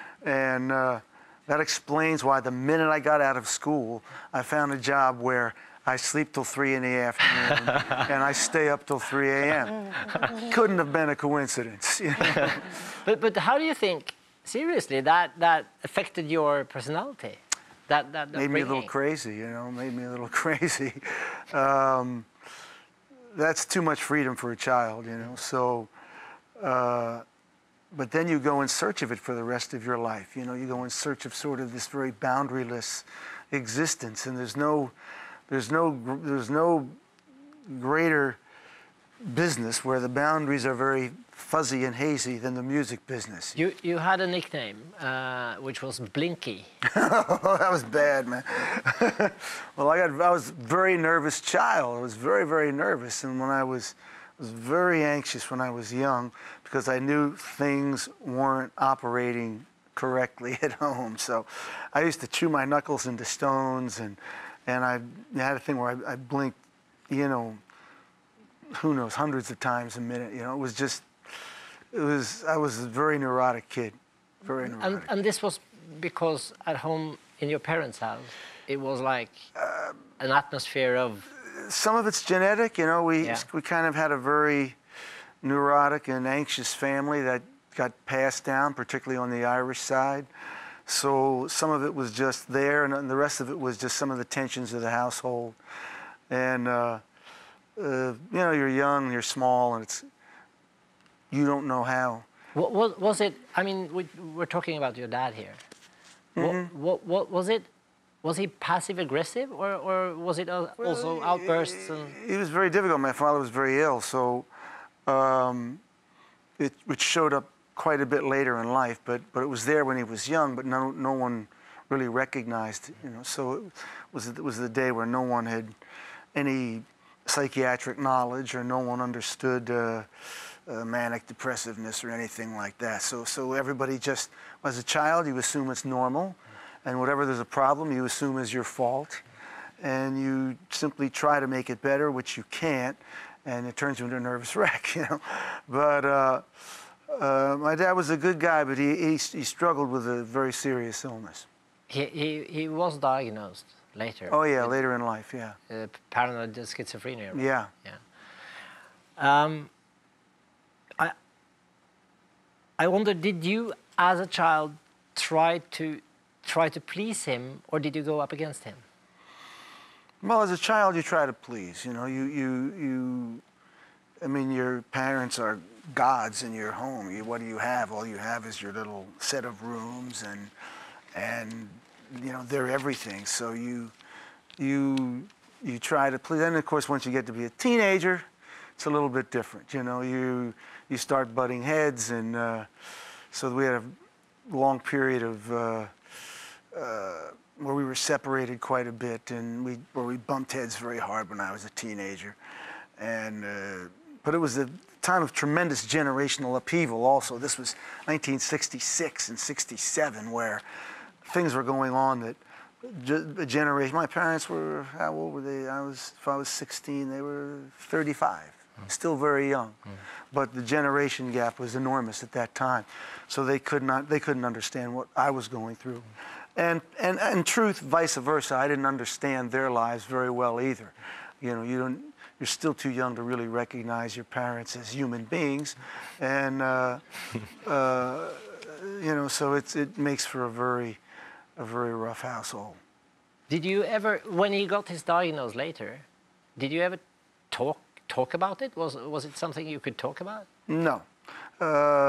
And uh, that explains why the minute I got out of school, I found a job where I sleep till three in the afternoon and I stay up till three A M Couldn't have been a coincidence, you know? but, but how do you think, seriously, that, that affected your personality? That, that, that made me a little upbringing? crazy, you know, made me a little crazy. Um, that's too much freedom for a child, you know, so, uh, but then you go in search of it for the rest of your life, you know, you go in search of sort of this very boundaryless existence, and there's no, there's no, there's no greater business where the boundaries are very fuzzy and hazy than the music business. You, you had a nickname, uh, which was Blinky. That was bad, man. Well, I got, I was a very nervous child. I was very, very nervous. And when I was, was very anxious when I was young because I knew things weren't operating correctly at home. So I used to chew my knuckles into stones, and, and I had a thing where I, I blinked, you know, who knows, hundreds of times a minute. You know, it was just, it was, I was a very neurotic kid, very neurotic. And, and this was because at home in your parents' house, it was like uh, an atmosphere of... Some of it's genetic, you know, we, Yeah. we kind of had a very neurotic and anxious family that got passed down, particularly on the Irish side. So some of it was just there, and the rest of it was just some of the tensions of the household. And, uh, uh, you know, you're young, you're small, and it's, you don't know how. What, what was it, I mean, we, we're talking about your dad here. Mhm. What, what, what was it? Was he passive-aggressive, or, or was it al- also outbursts? And... He was very difficult. My father was very ill, so um, it, which showed up quite a bit later in life, but, but it was there when he was young, but no, no one really recognized, you know, so it was, it was the day where no one had any psychiatric knowledge, or no one understood uh, uh, manic depressiveness or anything like that. So, so everybody just, as a child, you assume it's normal, and whatever there's a problem, you assume is your fault, and you simply try to make it better, which you can't, and it turns you into a nervous wreck, you know. But uh, uh, my dad was a good guy, but he, he, he struggled with a very serious illness. He, he, he was diagnosed later. Oh, yeah, with, later in life, yeah. Uh, paranoid schizophrenia. Right? Yeah. Yeah. Um, I, I wonder, did you, as a child, try to try to please him, or did you go up against him? Well, as a child, you try to please. You know, you you you. I mean, your parents are gods in your home. You, what do you have? All you have is your little set of rooms, and and you know they're everything. So you you you try to please. And of course, once you get to be a teenager, it's a little bit different. You know, you you start butting heads, and uh, so we had a long period of. Uh, Uh, where we were separated quite a bit, and we where we bumped heads very hard when I was a teenager, and uh, but it was a time of tremendous generational upheaval. Also, this was nineteen sixty-six and sixty-seven, where things were going on that a generation. My parents were, how old were they? I was if I was sixteen, they were thirty-five, mm. still very young, mm. but the generation gap was enormous at that time, so they could not they couldn't understand what I was going through. Mm. And, and, in truth, vice versa, I didn't understand their lives very well either. You know, you don't, you're still too young to really recognize your parents as human beings. And, uh, uh, you know, so it's, it makes for a very, a very rough household. Did you ever, when he got his diagnosis later, did you ever talk, talk about it? Was, was it something you could talk about? No. Uh,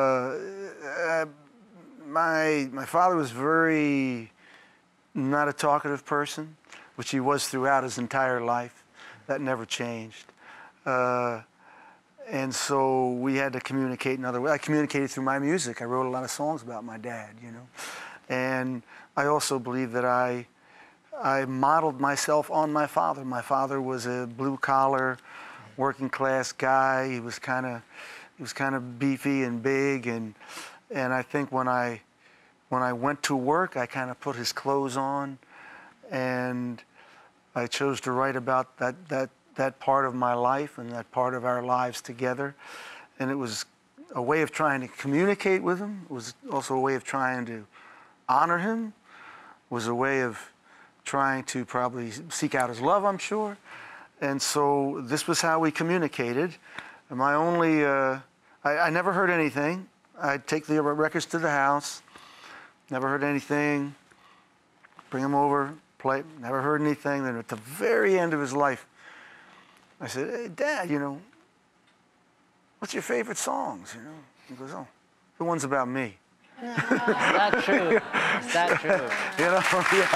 uh, My, my father was very not a talkative person, which he was throughout his entire life. That never changed. Uh, and so we had to communicate in other ways. I communicated through my music. I wrote a lot of songs about my dad, you know. And I also believe that I, I modeled myself on my father. My father was a blue-collar, working-class guy. He was kind of, he was kind of beefy and big, and And I think when I, when I went to work, I kind of put his clothes on, and I chose to write about that, that, that part of my life and that part of our lives together. And it was a way of trying to communicate with him. It was also a way of trying to honor him. It was a way of trying to probably seek out his love, I'm sure. And so this was how we communicated. And my only, uh, I, I never heard anything. I'd take the records to the house, never heard anything, bring them over, play, never heard anything. Then at the very end of his life, I said, hey, Dad, you know, what's your favorite songs, you know? He goes, oh, the ones about me. Is that true? Is that true? You know, yeah.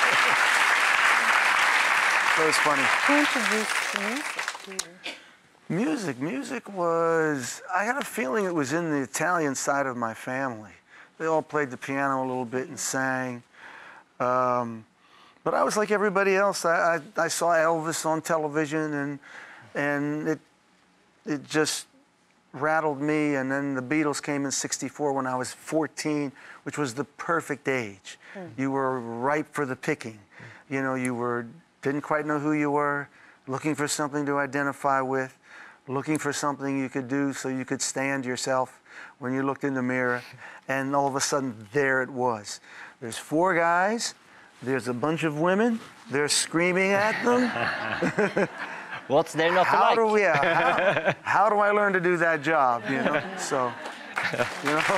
So it's funny. Who introduced the music to you? Music, music was, I had a feeling it was in the Italian side of my family. They all played the piano a little bit and sang. Um, but I was like everybody else. I, I, I saw Elvis on television, and, and it, it just rattled me. And then the Beatles came in sixty-four when I was fourteen, which was the perfect age. Mm. You were ripe for the picking. Mm. You know, you were, didn't quite know who you were, looking for something to identify with, looking for something you could do so you could stand yourself when you looked in the mirror, and all of a sudden, there it was. There's four guys, there's a bunch of women, they're screaming at them. What's there not to how like? Do we, uh, how, how do I learn to do that job, you know? So, you know.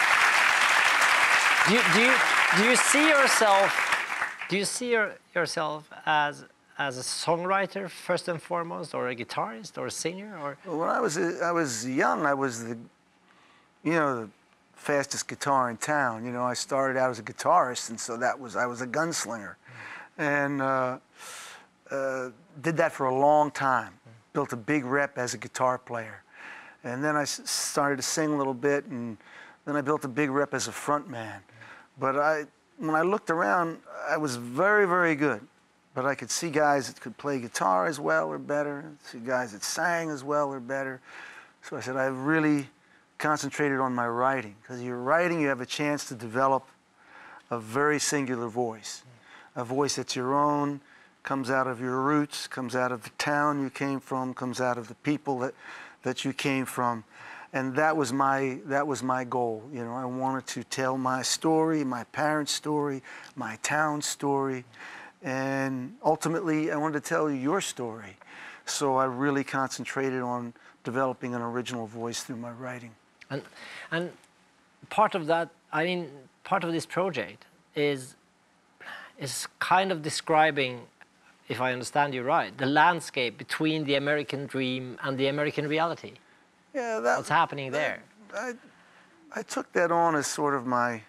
do, you, do, you, do you see yourself, do you see your, yourself as as a songwriter first and foremost, or a guitarist, or a singer, or? Well, when I was I was young, I was the, you know, the fastest guitar in town. You know, I started out as a guitarist, and so that was I was a gunslinger, and uh, uh, did that for a long time. Built a big rep as a guitar player, and then I s started to sing a little bit, and then I built a big rep as a front man. But I, when I looked around, I was very, very good. But I could see guys that could play guitar as well or better, see guys that sang as well or better. So I said, I really concentrated on my writing, because you're writing, you have a chance to develop a very singular voice, a voice that's your own, comes out of your roots, comes out of the town you came from, comes out of the people that, that you came from. And that was my, that was my goal. You know, I wanted to tell my story, my parents' story, my town's story. And ultimately, I wanted to tell you your story. So I really concentrated on developing an original voice through my writing. And, and part of that, I mean, part of this project is, is kind of describing, if I understand you right, the landscape between the American dream and the American reality. Yeah, that, what's happening there? I, I took that on as sort of my,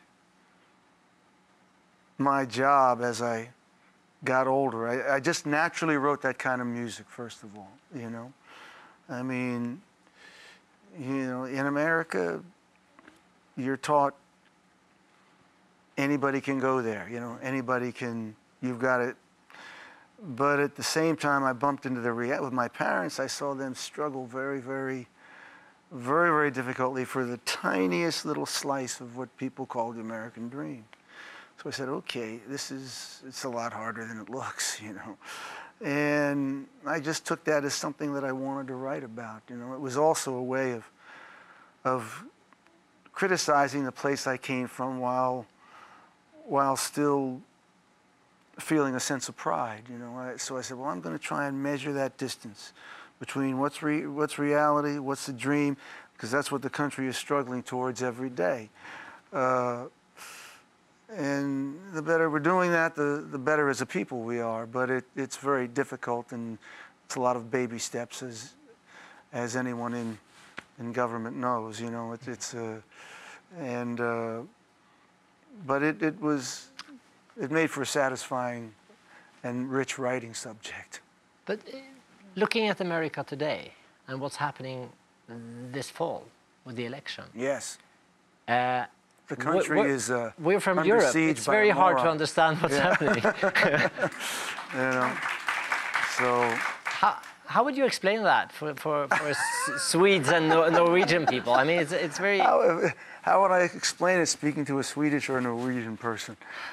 my job as I got older. I, I just naturally wrote that kind of music, first of all, you know. I mean, you know, in America, you're taught anybody can go there. You know, anybody can. You've got it. But at the same time, I bumped into the reality with my parents. I saw them struggle very, very, very, very difficultly for the tiniest little slice of what people call the American dream. So I said, okay, this is, it's a lot harder than it looks, you know. And I just took that as something that I wanted to write about, you know. It was also a way of, of criticizing the place I came from while, while still feeling a sense of pride, you know. I, so I said, well, I'm going to try and measure that distance between what's, re, what's reality, what's the dream, because that's what the country is struggling towards every day. Uh, and the better we're doing that, the, the better as a people we are. But it, it's very difficult, and it's a lot of baby steps, as, as anyone in, in government knows, you know. It, it's, uh, and, uh, but it, it was, it made for a satisfying and rich writing subject. But uh, looking at America today and what's happening this fall with the election. Yes. Uh, the country we're, is uh, We're from under Europe. siege It's by very a hard to moron. understand what's Yeah. happening. You know, so how, how would you explain that for, for, for S Swedes and Nor Norwegian people? I mean, it's, it's very... How, how would I explain it speaking to a Swedish or a Norwegian person?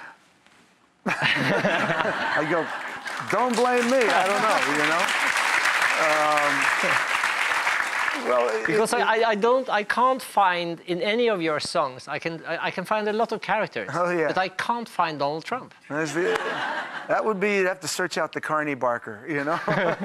I go, don't blame me. I don't know, you know. Um, well, it, because it, I, I don't, I can't find in any of your songs. I can, I, I can find a lot of characters, oh, yeah. but I can't find Donald Trump. The, that would be, you'd have to search out the Carney Barker, you know,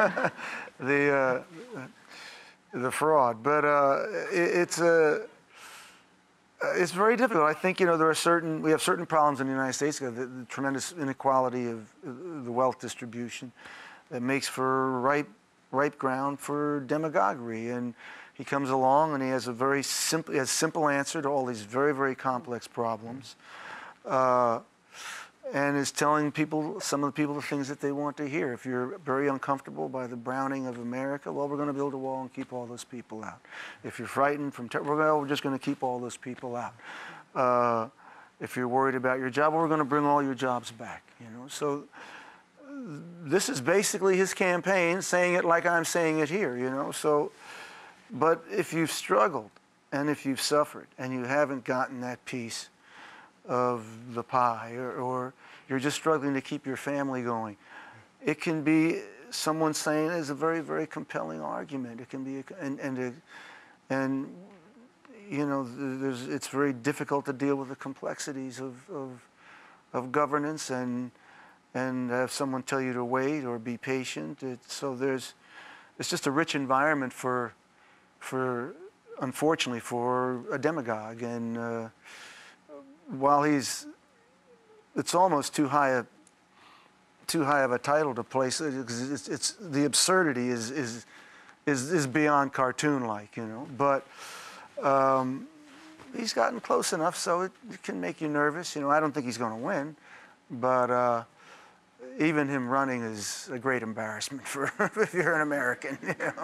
the uh, the fraud. But uh, it, it's a. Uh, it's very difficult. I think, you know, there are certain, we have certain problems in the United States, the, the tremendous inequality of uh, the wealth distribution that makes for ripe, ripe ground for demagoguery. And he comes along and he has a very simple, he has simple answer to all these very, very complex problems. Uh, and is telling people, some of the people, the things that they want to hear. If you're very uncomfortable by the browning of America, well, we're going to build a wall and keep all those people out. If you're frightened from terror, well, we're just going to keep all those people out. Uh, if you're worried about your job, well, we're going to bring all your jobs back. You know, so this is basically his campaign, saying it like I'm saying it here. You know, so. But if you've struggled and if you've suffered and you haven't gotten that piece of the pie, or, or you're just struggling to keep your family going, it can be someone saying it's a very, very compelling argument. It can be, a, and and a, and you know, there's it's very difficult to deal with the complexities of of, of governance, and and have someone tell you to wait or be patient. It's, so there's, it's just a rich environment for, for unfortunately for a demagogue. And uh, while he's, it's almost too high a, too high of a title to place. It's, it's, it's the absurdity is is is is beyond cartoon-like, you know. But um, he's gotten close enough, so it, it can make you nervous. You know, I don't think he's going to win, but uh, even him running is a great embarrassment for if you're an American. You know.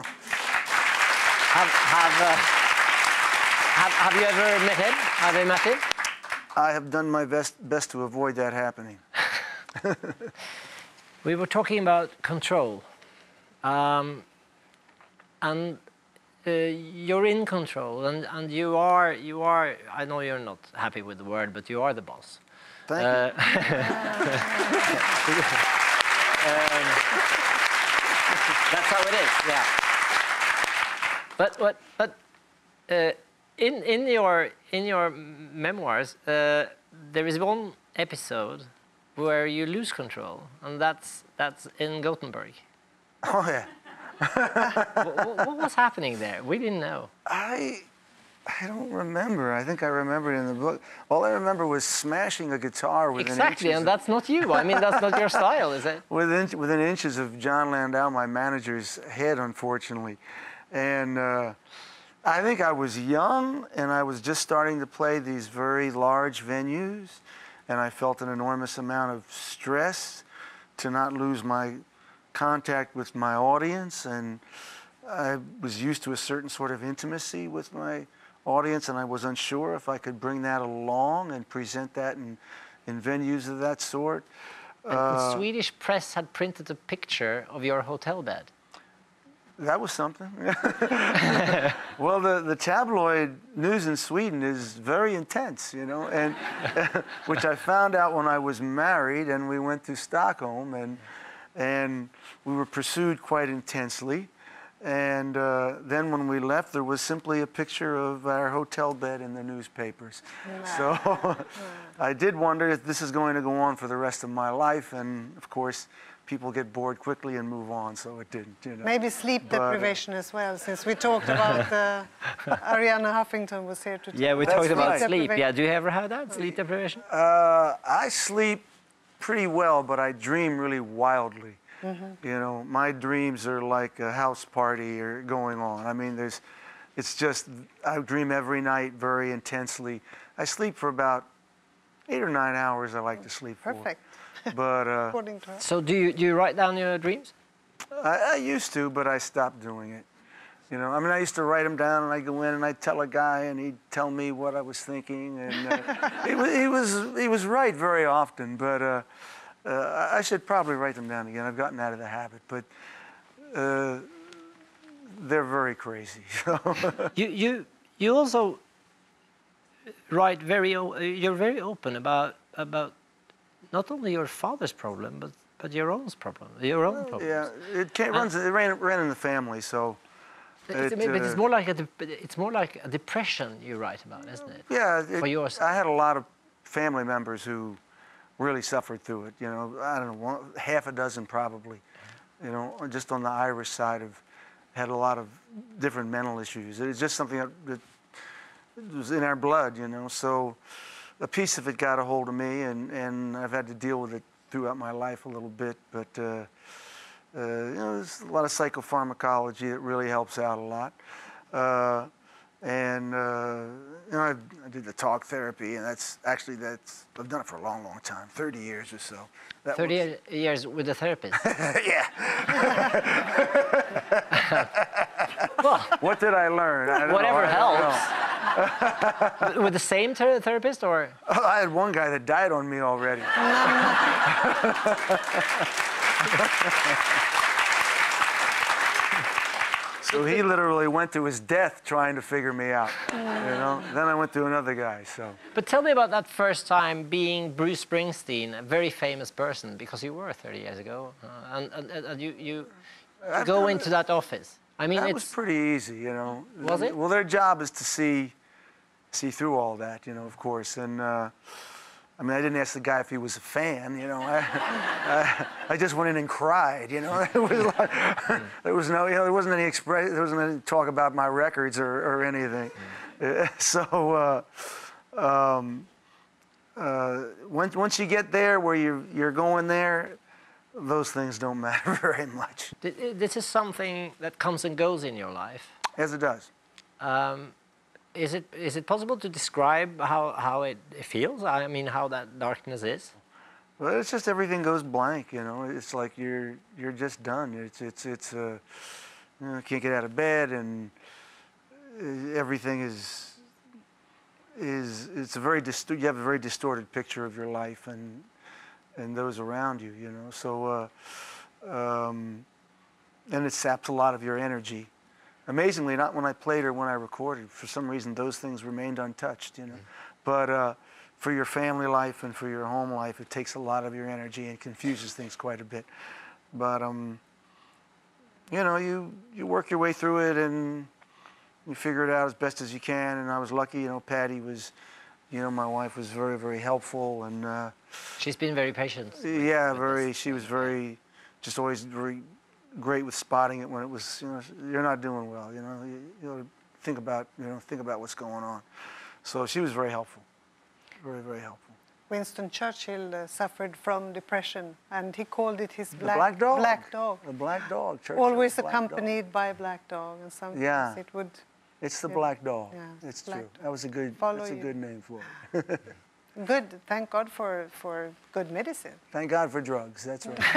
Have have, uh, have have you ever met him? Have you met him? I have done my best best to avoid that happening. We were talking about control, um, and uh, you're in control, and, and you are you are. I know you're not happy with the word, but you are the boss. Thank uh, you. um, that's how it is. Yeah. But what? But uh, in in your in your memoirs, uh, there is one episode where you lose control, and that's that's in Gothenburg. Oh yeah. what, what was happening there? We didn't know. I I don't remember. I think I remember it in the book. All I remember was smashing a guitar within Exactly, inches and that's not you. I mean, that's not your style, is it? within within inches of John Landau, my manager's head, unfortunately. And uh, I think I was young, and I was just starting to play these very large venues, and I felt an enormous amount of stress to not lose my contact with my audience, and I was used to a certain sort of intimacy with my audience, and I was unsure if I could bring that along and present that in in venues of that sort. And the Uh, Swedish press had printed a picture of your hotel bed. That was something. Well, the, the tabloid news in Sweden is very intense, you know, and which I found out when I was married and we went to Stockholm, and and we were pursued quite intensely. And uh, then when we left, there was simply a picture of our hotel bed in the newspapers. So I did wonder if this is going to go on for the rest of my life, and of course, people get bored quickly and move on, so it didn't, you know. Maybe sleep But, uh, deprivation as well, since we talked about uh, Ariana Huffington was here to talk. Yeah, we That's talked about right. sleep. Yeah, do you ever have that, sleep deprivation? Uh, I sleep pretty well, but I dream really wildly. Mhm. You know, my dreams are like a house party or going on. I mean, there's, it's just, I dream every night very intensely. I sleep for about eight or nine hours I like to sleep for. Perfect. But, uh, According to her. So do you, do you write down your dreams? I, I used to, but I stopped doing it. You know, I mean, I used to write them down, and I'd go in and I'd tell a guy, and he'd tell me what I was thinking, and uh, he, was, he was he was right very often. But uh, uh, I should probably write them down again. I've gotten out of the habit, but uh, they're very crazy. you you you also write very o- you're very open about about not only your father's problem, but but your own problem, your own problems. Yeah, it came, runs. It ran, ran in the family, so. It's, it, but it's uh, more like a de- it's more like a depression you write about, isn't it? Yeah, it, For yours. I had a lot of family members who really suffered through it. You know, I don't know, one, half a dozen probably. You know, just on the Irish side of, had a lot of different mental issues. It was just something that, that was in our blood. You know, so a piece of it got a hold of me, and and I've had to deal with it throughout my life a little bit, but. Uh, Uh, you know, there's a lot of psychopharmacology that really helps out a lot. Uh, and, uh, you know, I, I did the talk therapy, and that's actually, that's, I've done it for a long, long time, thirty years or so. That thirty was, years with a therapist. yeah. Well, what did I learn? I don't whatever know, I don't helps. know. With the same ther- therapist, or? I had one guy that died on me already. So he literally went to his death trying to figure me out, you know. Then I went to another guy. So. But tell me about that first time being Bruce Springsteen, a very famous person, because you were thirty years ago, uh, and, and, and you you go into that office. I mean, that it's was pretty easy, you know. Was it? Well, their job is to see see through all that, you know, of course, and. Uh, I mean, I didn't ask the guy if he was a fan, you know. I, I, I just went in and cried, you know. It was like, there was no, you know, there wasn't any express, there wasn't any talk about my records or, or anything. Uh, so, uh, um, uh, once once you get there, where you you're going there, those things don't matter very much. This is something that comes and goes in your life. As it does. Um, Is it is it possible to describe how, how it feels? I mean, how that darkness is? Well, it's just everything goes blank, you know. It's like you're you're just done. It's it's it's uh, you know, can't get out of bed, and everything is is it's a very dist- you have a very distorted picture of your life and and those around you, you know. So uh, um, and it saps a lot of your energy. Amazingly, not when I played or when I recorded. For some reason, those things remained untouched, you know. But uh, for your family life and for your home life, it takes a lot of your energy and confuses things quite a bit. But, um, you know, you, you work your way through it and you figure it out as best as you can. And I was lucky, you know, Patty was, you know, my wife was very, very helpful. And uh, she's been very patient. Yeah, very, she was very, just always very great with spotting it when it was, you know, you're not doing well, you know, you, you know, think about, you know, think about what's going on. So she was very helpful, very, very helpful. Winston Churchill uh, suffered from depression, and he called it his The black, black dog. Black dog. The black dog. Churchill, Always the black accompanied dog. by a black dog, and sometimes Yeah. it would. It's the yeah. black dog. Yeah, It's black true. dog. That was a good. Follow that's a you. good name for it. Good. Thank God for for good medicine. Thank God for drugs. That's right.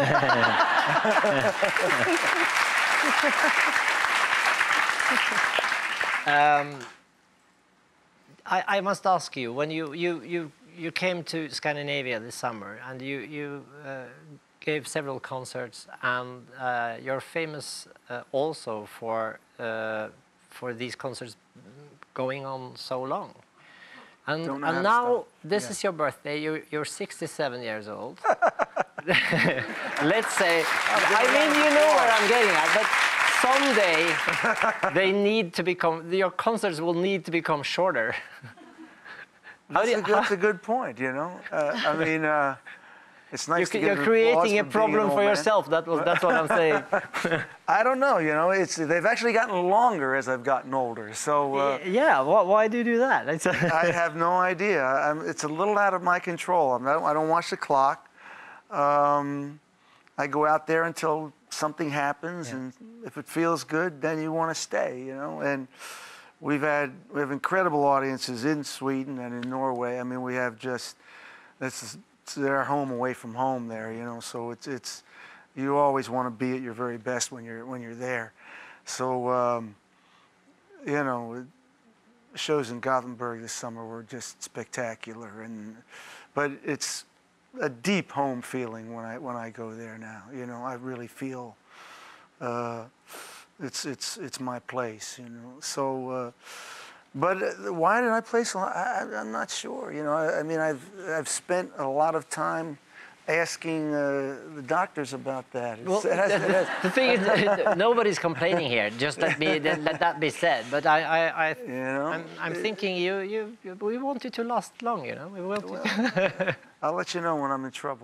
um, I, I must ask you, when you, you, you you came to Scandinavia this summer, and you you uh, gave several concerts, and uh, you're famous uh, also for uh, for these concerts going on so long. And, Don't and have now stuff. this Yeah. is your birthday. You're you're sixty-seven years old. Let's say. I mean, you know where I'm getting at, but someday they need to become. Your concerts will need to become shorter. How That's, do you, a, good, that's a good point, you know. Uh, I mean, uh, it's nice you're, to get you're applause creating a for being an problem old for man. yourself. That was that's what I'm saying. I don't know, you know. It's they've actually gotten longer as I've gotten older. So uh, yeah, why, why do you do that? It's I have no idea. I'm, it's a little out of my control. I'm not, I don't watch the clock. Um, I go out there until something happens, Yeah. and if it feels good, then you want to stay, you know. And we've had we have incredible audiences in Sweden and in Norway. I mean, we have just this is it's their home away from home there, you know. So it's it's you always want to be at your very best when you're when you're there. So um, you know, shows in Gothenburg this summer were just spectacular, and but it's a deep home feeling when I when I go there now. You know, I really feel uh, it's it's it's my place. You know, so. Uh, but uh, why did I play so long? I, I'm not sure. You know, I, I mean, I've I've spent a lot of time asking uh, the doctors about that. It's, Well, it has, it has, the thing is, nobody's complaining here. Just let me let that be said. But I, I, I you know, I'm, I'm thinking you, you, you, we want you to last long. You know, we want you well, I'll let you know when I'm in trouble.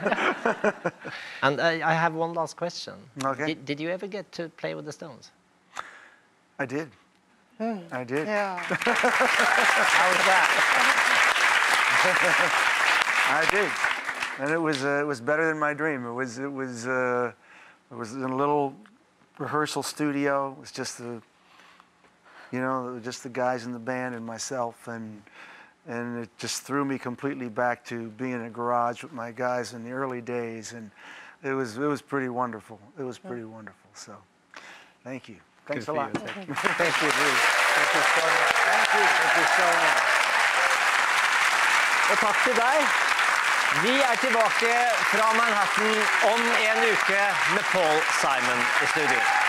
And I, I have one last question. Okay. Did, did you ever get to play with the Stones? I did. I did. Yeah. How was that? I did, and it was uh, it was better than my dream. It was it was uh, it was in a little rehearsal studio. It was just the, you know, just the guys in the band and myself, and and it just threw me completely back to being in a garage with my guys in the early days, and it was it was pretty wonderful. It was pretty wonderful. So, thank you. Thanks Good a for lot. you. Thank you. Thank you. Thank you so much. Thank you. Thank you so much. Og takk til deg. Vi er tilbake fra Manhattan om en uke med Paul Simon i studio.